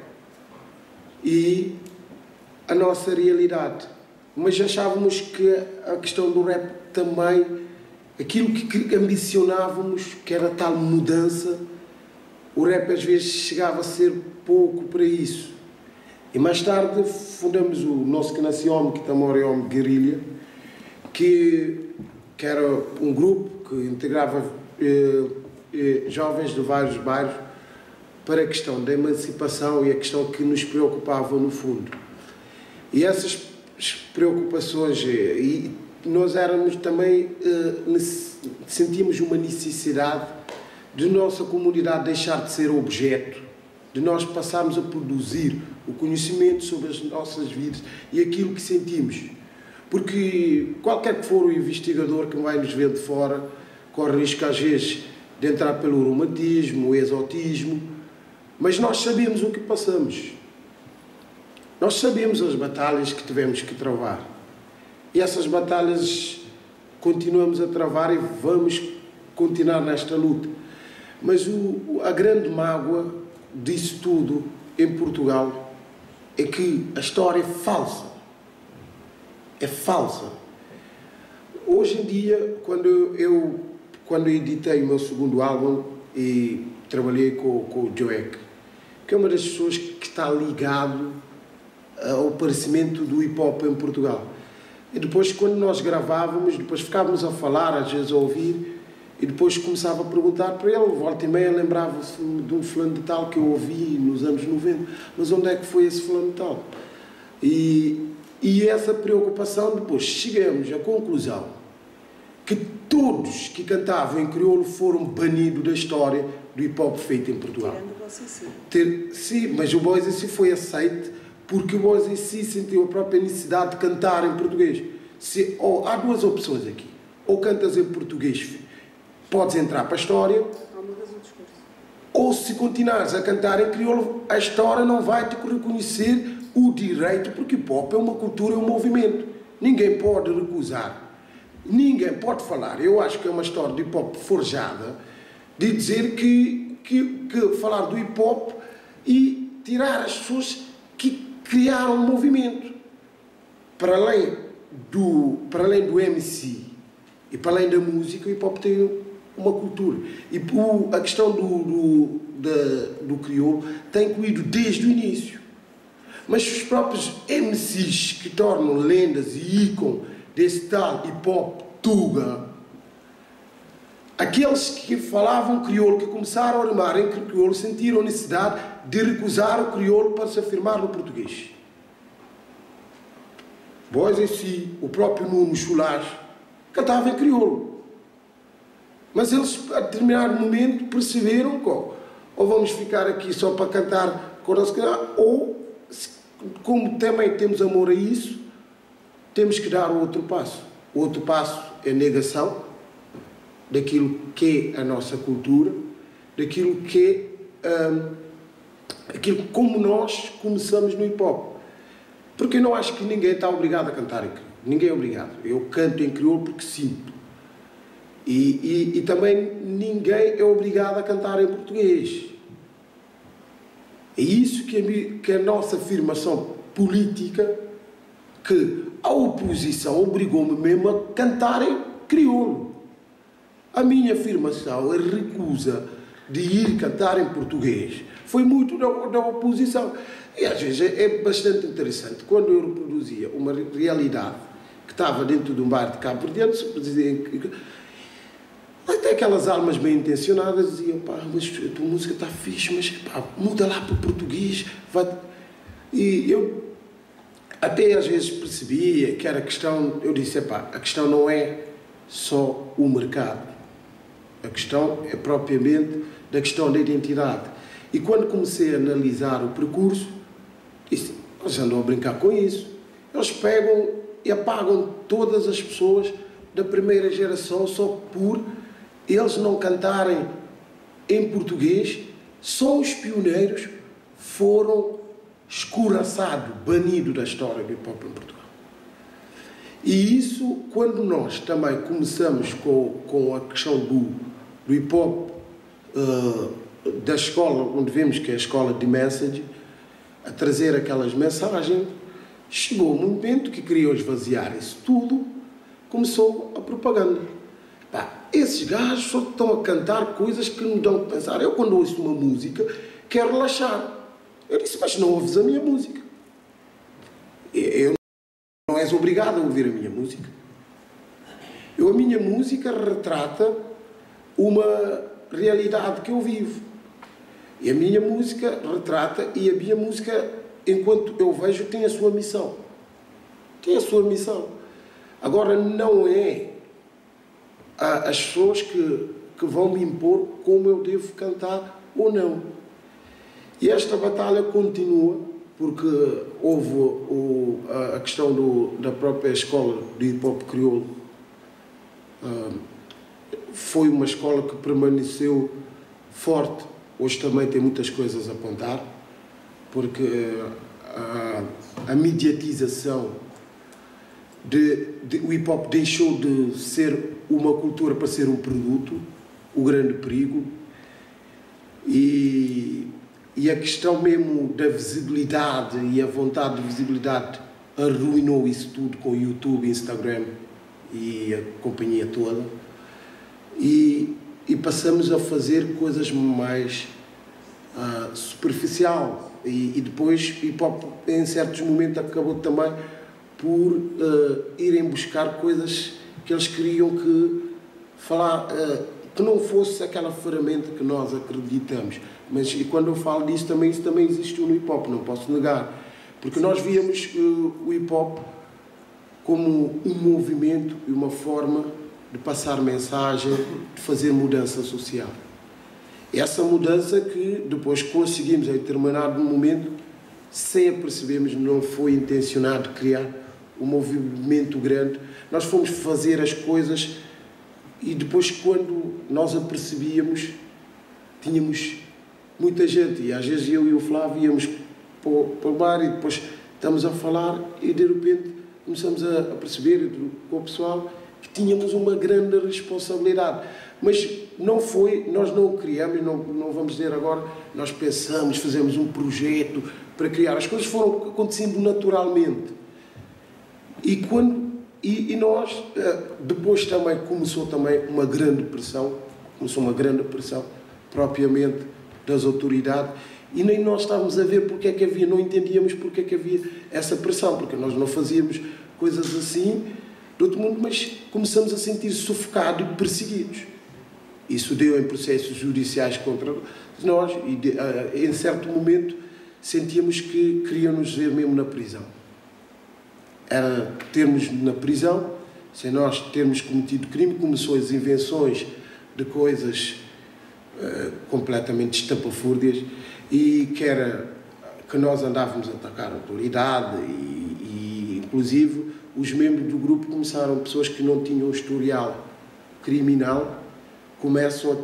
e a nossa realidade. Mas achávamos que a questão do rap também, aquilo que ambicionávamos, que era tal mudança, o rap às vezes chegava a ser pouco para isso. E mais tarde fundamos o nosso Canaciome, que também é um guerrilha, que era um grupo que integrava jovens de vários bairros para a questão da emancipação e a questão que nos preocupava no fundo. E essas preocupações, e nós éramos também, sentimos uma necessidade de nossa comunidade deixar de ser objeto, de nós passarmos a produzir o conhecimento sobre as nossas vidas e aquilo que sentimos. Porque qualquer que for o investigador que vai nos ver de fora, corre risco às vezes de entrar pelo romantismo, o exotismo, mas nós sabemos o que passamos. Nós sabemos as batalhas que tivemos que travar. E essas batalhas continuamos a travar e vamos continuar nesta luta. Mas a grande mágoa disso tudo em Portugal é que a história é falsa. É falsa. Hoje em dia, quando eu editei o meu segundo álbum e trabalhei com o Joek, que é uma das pessoas que está ligado ao aparecimento do hip-hop em Portugal. E depois, quando nós gravávamos, depois ficávamos a falar, às vezes a ouvir, e depois começava a perguntar para ele, volta e meia lembrava-se de um fulano de tal que eu ouvi nos anos 90, mas onde é que foi esse fulano de tal? E essa preocupação, depois chegamos à conclusão que todos que cantavam em crioulo foram banidos da história do hip-hop feito em Portugal. Sim, mas o Boys em Si foi aceito porque o Boys em Si sentiu a própria necessidade de cantar em português. Há duas opções aqui. Ou cantas em português, podes entrar para a história, ou se continuares a cantar em crioulo, a história não vai te reconhecer o direito, porque hip-hop é uma cultura, é um movimento. Ninguém pode recusar, ninguém pode falar. Eu acho que é uma história de hip-hop forjada, de dizer que falar do hip-hop e tirar as pessoas que criaram um movimento. Para além do MC e para além da música, o hip-hop tem uma cultura. E a questão do crioulo tem incluído desde o início. Mas os próprios MCs que tornam lendas e ícones desse tal hip-hop tuga, aqueles que falavam crioulo, que começaram a rimar em crioulo, sentiram a necessidade de recusar o crioulo para se afirmar no português. Boys em Si, o próprio Nuno Chulás, cantava em crioulo. Mas eles, a determinado momento, perceberam que ou vamos ficar aqui só para cantar ou, como também temos amor a isso, temos que dar o outro passo. O outro passo é a negação daquilo que é a nossa cultura, daquilo que é aquilo como nós começamos no hip-hop. Porque eu não acho que ninguém está obrigado a cantar em crioulo. Ninguém é obrigado. Eu canto em crioulo porque sinto. E também ninguém é obrigado a cantar em português. É isso que a nossa afirmação política que a oposição obrigou-me mesmo a cantar em crioulo. A minha afirmação, a recusa de ir cantar em português, foi muito da oposição. E às vezes é bastante interessante, quando eu reproduzia uma realidade que estava dentro de um bar de Cabo Verde, até aquelas almas bem intencionadas diziam: pá, mas a tua música está fixe, mas pá, muda lá para o português. E eu até às vezes percebia que era questão, eu disse: pá, a questão não é só o mercado, a questão é propriamente da questão da identidade. E quando comecei a analisar o percurso, disse: eles andam a brincar com isso. Eles pegam e apagam todas as pessoas da primeira geração só por eles não cantarem em português. Só os pioneiros foram escorraçados, banidos da história do hip-hop em Portugal. E isso, quando nós também começamos com a questão do hip-hop da escola, onde vemos que é a escola de message, a trazer aquelas mensagens, chegou um momento que queriam esvaziar isso tudo, começou a propaganda. Pá, esses gajos só estão a cantar coisas que não dão a pensar. Eu, quando ouço uma música, quero relaxar. Eu disse: mas não ouves a minha música. Eu não és obrigado a ouvir a minha música. A minha música retrata uma realidade que eu vivo. E a minha música retrata, e a minha música, enquanto eu vejo, tem a sua missão. Tem a sua missão. Agora, não é as pessoas que vão me impor como eu devo cantar ou não. E esta batalha continua, porque houve a questão da própria escola de hip-hop crioulo. Foi uma escola que permaneceu forte. Hoje também tem muitas coisas a apontar, porque a mediatização o hip-hop deixou de ser uma cultura para ser um produto, o grande perigo. E a questão mesmo da visibilidade e a vontade de visibilidade arruinou isso tudo com o YouTube, Instagram e a companhia toda. E passamos a fazer coisas mais superficial. E depois hip-hop, em certos momentos, acabou também por irem buscar coisas que eles queriam que não fosse aquela ferramenta que nós acreditamos. Mas e quando eu falo disso, isso também existiu no hip-hop, não posso negar. Porque nós víamos o hip-hop como um movimento e uma forma de passar mensagem, de fazer mudança social. Essa mudança que depois conseguimos, em determinado momento, sem apercebermos, não foi intencionado criar um movimento grande. Nós fomos fazer as coisas e depois, quando nós apercebíamos, tínhamos muita gente. E às vezes eu e o Flávio íamos para o bar e depois estamos a falar e de repente começamos a perceber com o pessoal que tínhamos uma grande responsabilidade. Mas não foi, nós não criamos, não vamos dizer agora, nós pensamos, fizemos um projeto para criar. As coisas foram acontecendo naturalmente. E nós, depois também começou uma grande pressão, propriamente das autoridades, e nem nós estávamos a ver porque é que havia, não entendíamos porque é que havia essa pressão, porque nós não fazíamos coisas assim do outro mundo, mas começamos a sentir sufocados e perseguidos. Isso deu em processos judiciais contra nós e, em certo momento, sentíamos que queriam nos ver mesmo na prisão. Era termos na prisão, sem nós termos cometido crime. Começou as invenções de coisas completamente estapafúrdias, e que nós andávamos a atacar a autoridade e inclusive os membros do grupo começaram, pessoas que não tinham historial criminal, começam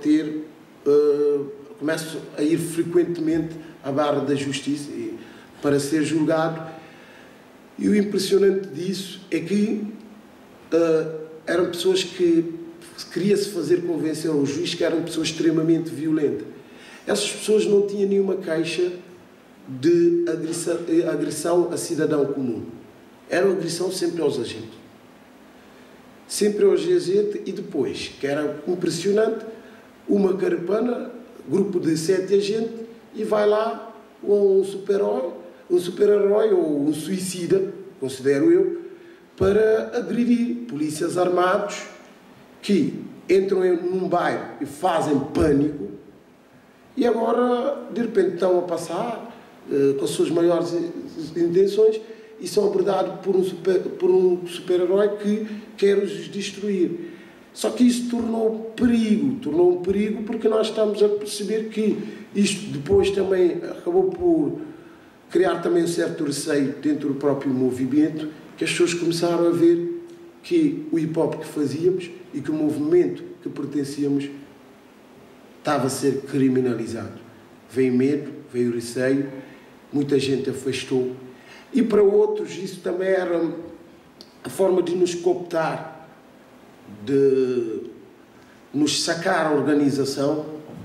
a ir frequentemente à barra da justiça para ser julgado. E o impressionante disso é que eram pessoas que queria-se fazer convencer ao juiz que eram pessoas extremamente violentas. Essas pessoas não tinham nenhuma queixa de agressão a cidadão comum. Era agressão sempre aos agentes. Sempre aos agentes e depois, que era impressionante, uma carapana, grupo de 7 agentes, e vai lá um super-herói ou um suicida, considero eu, para agredir polícias armados que entram num bairro e fazem pânico e agora, de repente, estão a passar com as suas maiores intenções e são abordados por um super-herói que quer os destruir. Só que isso tornou um perigo porque nós estamos a perceber que isto depois também acabou por criar também um certo receio dentro do próprio movimento, que as pessoas começaram a ver que o hip-hop que fazíamos e que o movimento que pertencíamos estava a ser criminalizado. Veio medo, veio receio, muita gente afastou. E para outros isso também era a forma de nos cooptar, de nos sacar a organização,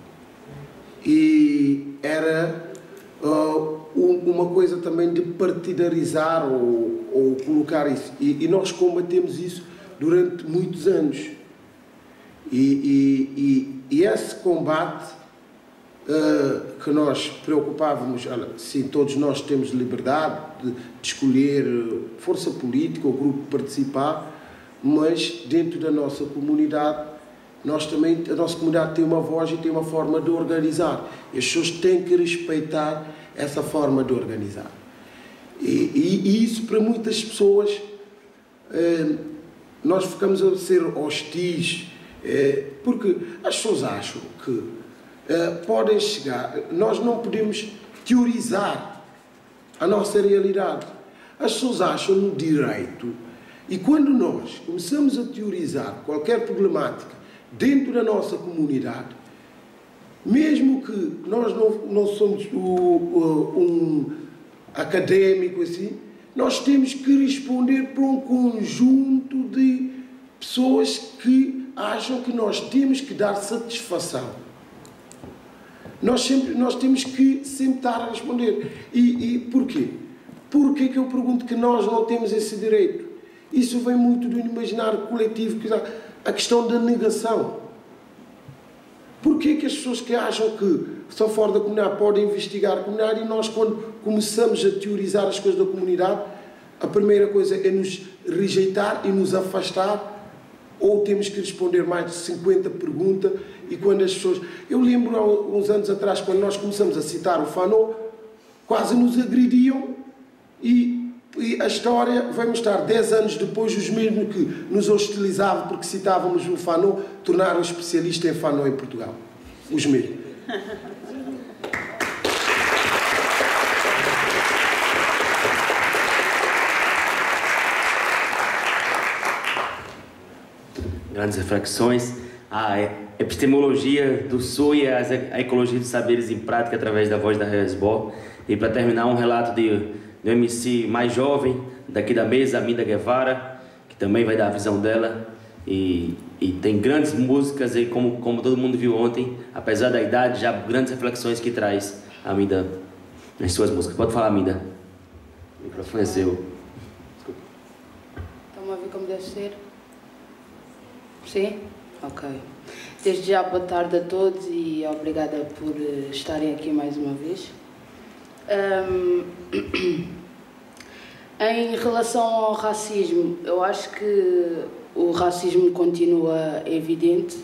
e era uma coisa também de partidarizar ou colocar isso. E nós combatemos isso durante muitos anos. E esse combate que nós preocupávamos, sim, todos nós temos liberdade de escolher força política ou grupo participar, mas dentro da nossa comunidade, a nossa comunidade tem uma voz e tem uma forma de organizar. E as pessoas têm que respeitar essa forma de organizar. E isso para muitas pessoas, nós ficamos a ser hostis, porque as pessoas acham que podem chegar, nós não podemos teorizar a nossa realidade. As pessoas acham no direito, e quando nós começamos a teorizar qualquer problemática dentro da nossa comunidade, mesmo que nós não somos um académico assim, nós temos que responder para um conjunto de pessoas que acham que nós temos que dar satisfação. Nós temos que sempre estar a responder. E porquê? Porquê que eu pergunto que nós não temos esse direito? Isso vem muito do imaginário coletivo, a questão da negação. Porquê que as pessoas que acham que são fora da comunidade podem investigar a comunidade, e nós, quando começamos a teorizar as coisas da comunidade, a primeira coisa é nos rejeitar e nos afastar, ou temos que responder mais de 50 perguntas, e quando as pessoas... Eu lembro, há uns anos atrás, quando nós começamos a citar o Fanon, quase nos agrediam, e a história vai mostrar, 10 anos depois, os mesmos que nos hostilizavam porque citávamos o Fanon, tornaram especialista em Fanon em Portugal. Os mesmos. Grandes reflexões. A epistemologia do Sul e a ecologia dos saberes em prática através da voz da Resbó. E para terminar, um relato do MC mais jovem daqui da mesa, Amida Guevara, que também vai dar a visão dela. E tem grandes músicas, e como todo mundo viu ontem, apesar da idade, já grandes reflexões que traz a Amida nas suas músicas. Pode falar, Amida. O microfone é seu. Desculpa. Estão a ouvir como deve ser? Sim? Ok. Desde já, boa tarde a todos e obrigada por estarem aqui mais uma vez. Em relação ao racismo, eu acho que o racismo continua evidente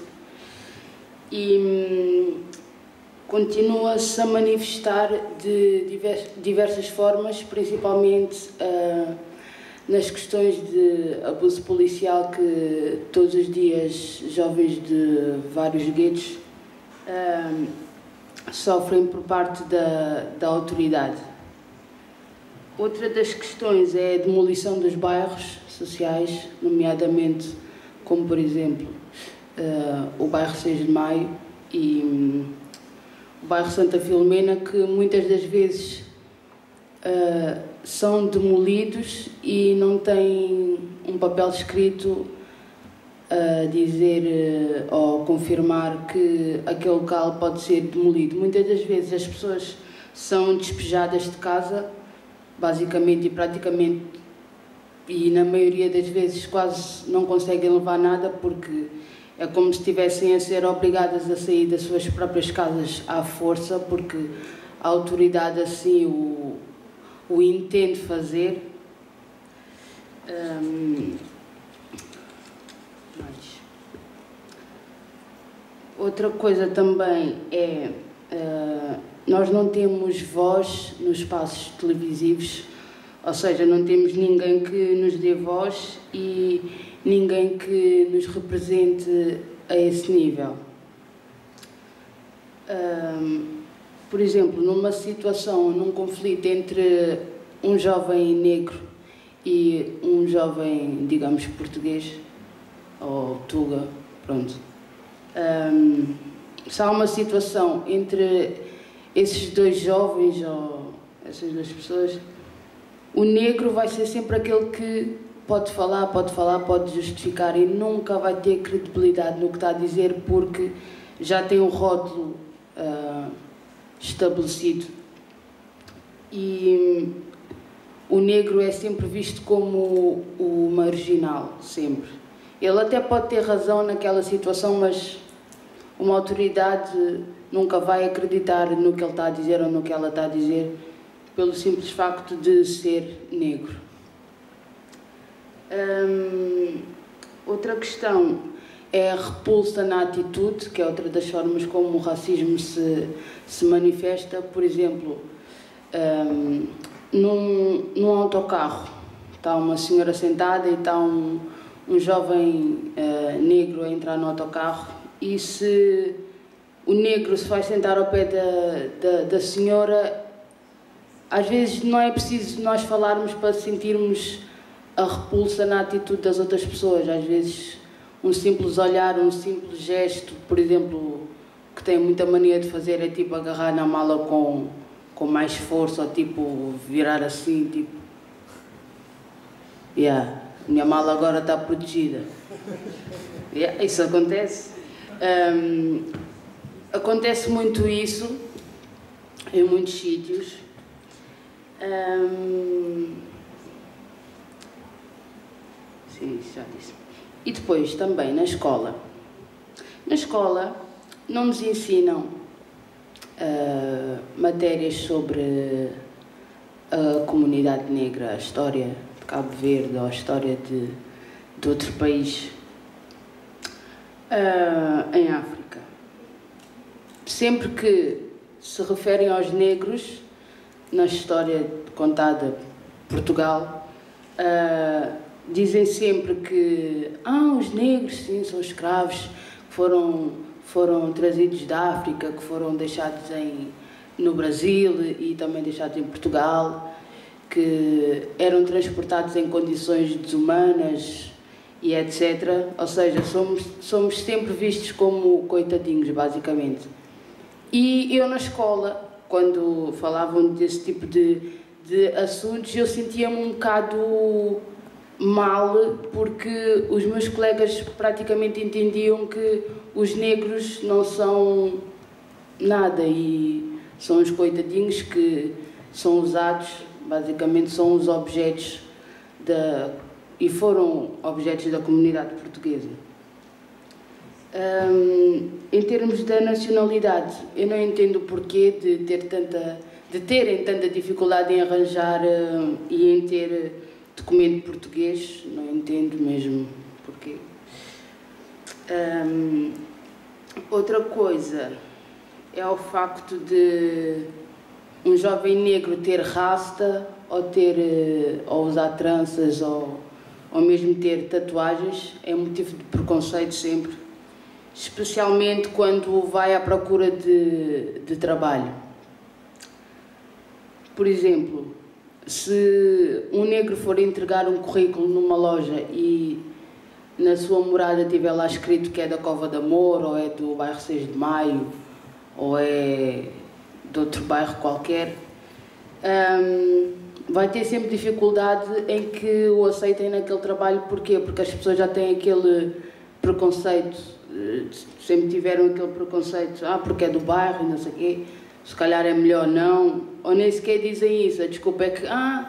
e continua-se a manifestar de diversas formas, principalmente nas questões de abuso policial que todos os dias jovens de vários guetos sofrem por parte da autoridade. Outra das questões é a demolição dos bairros sociais, nomeadamente como, por exemplo, o bairro 6 de Maio e o bairro Santa Filomena, que muitas das vezes são demolidos e não têm um papel escrito a dizer ou confirmar que aquele local pode ser demolido. Muitas das vezes as pessoas são despejadas de casa, basicamente e praticamente, e na maioria das vezes quase não conseguem levar nada, porque é como se estivessem a ser obrigadas a sair das suas próprias casas à força, porque a autoridade assim o entende fazer. Outra coisa também é, nós não temos voz nos espaços televisivos, ou seja, não temos ninguém que nos dê voz e ninguém que nos represente a esse nível. Por exemplo, numa situação, num conflito entre um jovem negro e um jovem, digamos, português, ou tuga, pronto. Se há uma situação entre esses dois jovens, ou essas duas pessoas, o negro vai ser sempre aquele que pode falar, pode justificar e nunca vai ter credibilidade no que está a dizer, porque já tem um rótulo estabelecido. E o negro é sempre visto como o marginal, sempre. Ele até pode ter razão naquela situação, mas uma autoridade nunca vai acreditar no que ele está a dizer ou no que ela está a dizer, pelo simples facto de ser negro. Outra questão é a repulsa na atitude, que é outra das formas como o racismo se manifesta. Por exemplo, num autocarro está uma senhora sentada e está um jovem negro a entrar no autocarro, e se o negro se vai sentar ao pé da senhora, às vezes não é preciso nós falarmos para sentirmos a repulsa na atitude das outras pessoas. Às vezes um simples olhar, um simples gesto, por exemplo, que tem muita mania de fazer, é tipo agarrar na mala com mais força, ou tipo virar assim, tipo, minha mala agora está protegida. Isso acontece. Acontece muito isso em muitos sítios. Sim, já disse. E depois também na escola. Na escola não nos ensinam matérias sobre a comunidade negra, a história de Cabo Verde ou a história de outro país em África. Sempre que se referem aos negros na história contada de Portugal, dizem sempre que os negros, sim, são escravos, foram trazidos da África, que foram deixados no Brasil e também deixados em Portugal, que eram transportados em condições desumanas e etc. Ou seja, somos sempre vistos como coitadinhos, basicamente. E eu na escola, quando falavam desse tipo de assuntos, eu sentia-me um bocado mal, porque os meus colegas praticamente entendiam que os negros não são nada e são os coitadinhos que são usados, basicamente são os objetos e foram objetos da comunidade portuguesa. Em termos da nacionalidade, eu não entendo o porquê de terem tanta dificuldade em arranjar e em ter documento português, não entendo mesmo porquê. Outra coisa é o facto de um jovem negro ter rasta ou usar tranças ou mesmo ter tatuagens, é motivo de preconceito sempre, especialmente quando vai à procura de trabalho. Por exemplo, se um negro for entregar um currículo numa loja e na sua morada tiver lá escrito que é da Cova de Amor, ou é do bairro 6 de Maio, ou é de outro bairro qualquer, vai ter sempre dificuldade em que o aceitem naquele trabalho. Porquê? Porque as pessoas já têm aquele preconceito, sempre tiveram aquele preconceito, porque é do bairro e não sei o quê. se calhar é melhor não, ou nem sequer dizem isso. A desculpa é que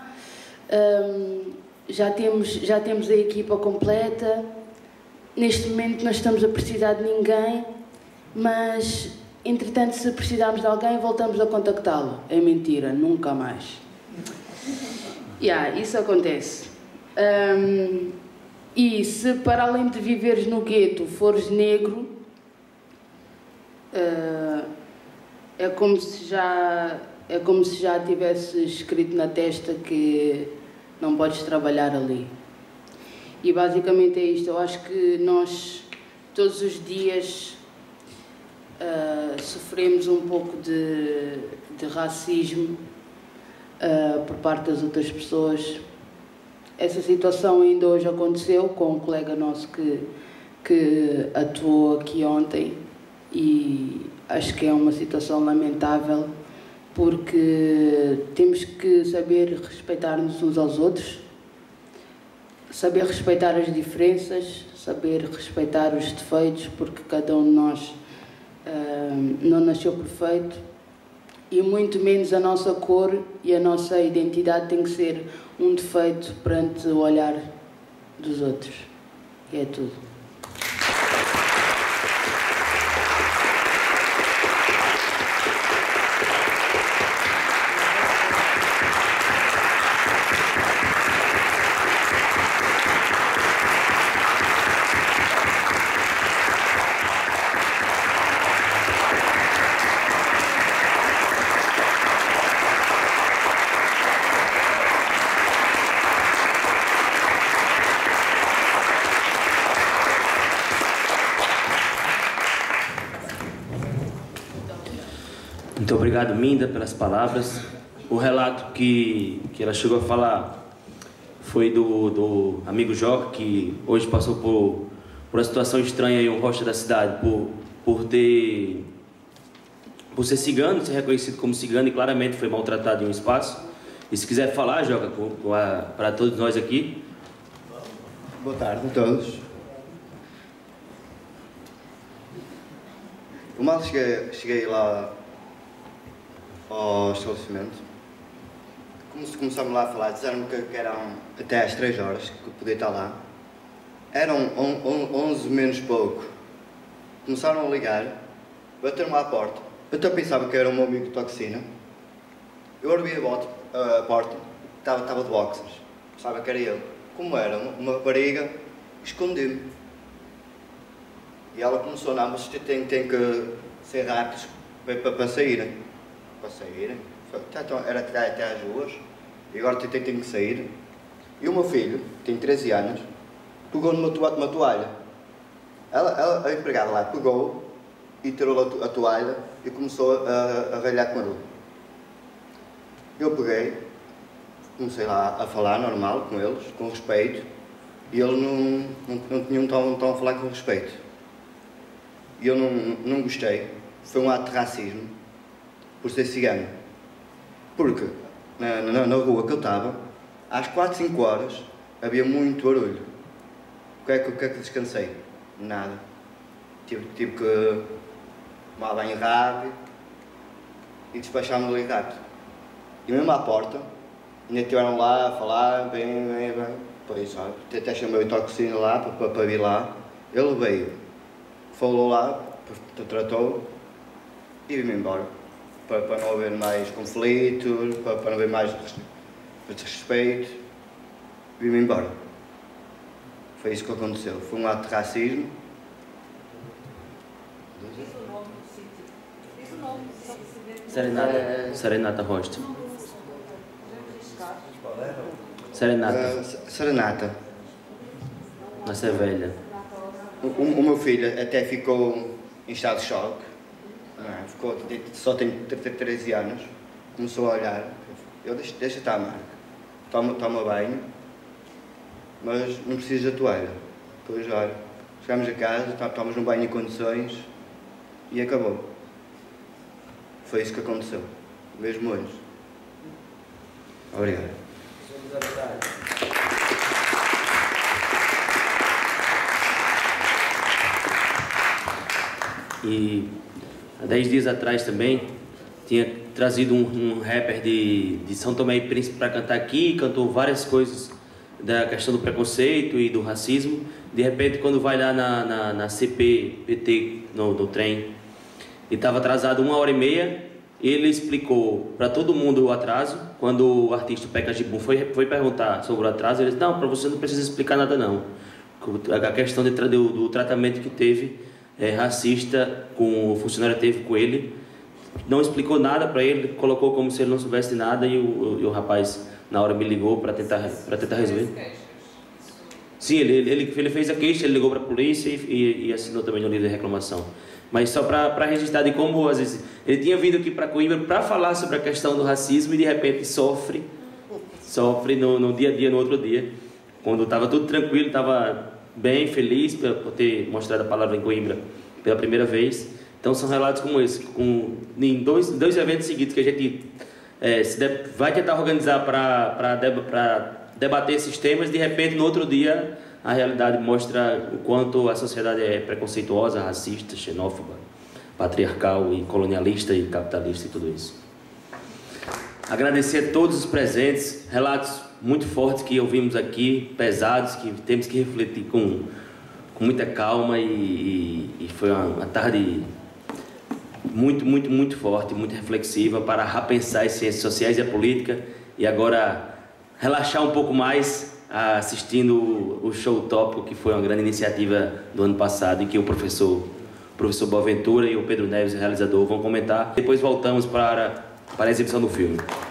já temos a equipa completa, neste momento não estamos a precisar de ninguém, mas entretanto se precisarmos de alguém voltamos a contactá-lo. É mentira, nunca mais. Isso acontece. E se para além de viveres no gueto fores negro, é como se já tivesse escrito na testa que não podes trabalhar ali. E basicamente é isto. Eu acho que nós todos os dias sofremos um pouco de racismo por parte das outras pessoas. Essa situação ainda hoje aconteceu com um colega nosso que atuou aqui ontem, e acho que é uma situação lamentável, porque temos que saber respeitar-nos uns aos outros, saber respeitar as diferenças, saber respeitar os defeitos, porque cada um de nós não nasceu perfeito, e muito menos a nossa cor e a nossa identidade tem que ser um defeito perante o olhar dos outros. E é tudo. Muito obrigado, Minda, pelas palavras. O relato que ela chegou a falar foi do amigo Joca, que hoje passou por uma situação estranha em um rocha da cidade, por ser cigano, ser reconhecido como cigano, e claramente foi maltratado em um espaço. E se quiser falar, Joca, para todos nós aqui. Boa tarde a todos. Eu mal cheguei lá ao estabelecimento, começaram lá a falar, disseram-me que eram até às 3 horas que eu podia estar lá. Eram 11 menos pouco. Começaram a ligar, bateram-me à porta. Eu até pensava que era o meu amigo de toxina. Eu abri a porta, estava de boxers. Pensava que era ele. Como era uma rapariga, escondi-me. E ela começou, não, mas tem que ser rápidos para saírem. Para saírem, era até às 2, e agora tenho que sair. E o meu filho, tem 13 anos, pegou numa toalha. A empregada lá pegou e tirou a toalha e começou a ralhar com ele. Eu peguei, comecei lá a falar normal com eles, com respeito, e eles não tinham tão a falar com respeito. E eu não gostei. Foi um ato de racismo por ser cigano. Porque na rua que eu estava, às 4, 5 horas, havia muito barulho. O que é que descansei? Nada. Tive que tomar banho rápido e despachar-me ali rápido. E mesmo à porta, ainda estiveram lá a falar, bem. Pois, sabe? Até chamei o toxina lá para vir lá. Ele veio, falou lá, tratou e vim-me embora. Para não haver mais conflitos, para não haver mais desrespeito, vim-me embora. Foi isso que aconteceu. Foi um ato de racismo. Serenata Rosta. Serenata. Serenata. Na Cervelha. O meu filho até ficou em estado de choque. Só tem 13 anos. Começou a olhar. Eu deixa estar a marca. Toma banho. Mas não precisa de toalha. Depois, olha, chegamos a casa, tomamos um banho em condições e acabou. Foi isso que aconteceu. Mesmo hoje. Obrigado. E há 10 dias atrás também tinha trazido um rapper de São Tomé e Príncipe para cantar aqui, cantou várias coisas da questão do preconceito e do racismo. De repente, quando vai lá na CPPT, no trem, e estava atrasado 1h30, ele explicou para todo mundo o atraso. Quando o artista Peca Gibum foi perguntar sobre o atraso, ele disse: não, para você não precisa explicar nada não. A questão do tratamento que teve racista com o funcionário teve com ele, não explicou nada para ele, colocou como se ele não soubesse de nada, e o rapaz na hora me ligou para tentar resolver. Sim, ele fez a queixa, ele ligou para a polícia e assinou também no livro de reclamação. Mas só para registrar de como, às vezes, ele tinha vindo aqui para Coimbra para falar sobre a questão do racismo e de repente sofre no dia a dia, no outro dia. Quando estava tudo tranquilo, estava bem feliz por ter mostrado a palavra em Coimbra pela primeira vez. Então são relatos como esse, em dois eventos seguidos que a gente vai tentar organizar para debater esses temas. De repente, no outro dia, a realidade mostra o quanto a sociedade é preconceituosa, racista, xenófoba, patriarcal e colonialista e capitalista e tudo isso. Agradecer a todos os presentes, relatos muito fortes que ouvimos aqui, pesados, que temos que refletir com muita calma, e foi uma tarde muito forte, muito reflexiva para repensar as ciências sociais e a política, e agora relaxar um pouco mais assistindo o Show Tópico, que foi uma grande iniciativa do ano passado e que o professor Boaventura e o Pedro Neves, o realizador, vão comentar. Depois voltamos para a exibição do filme.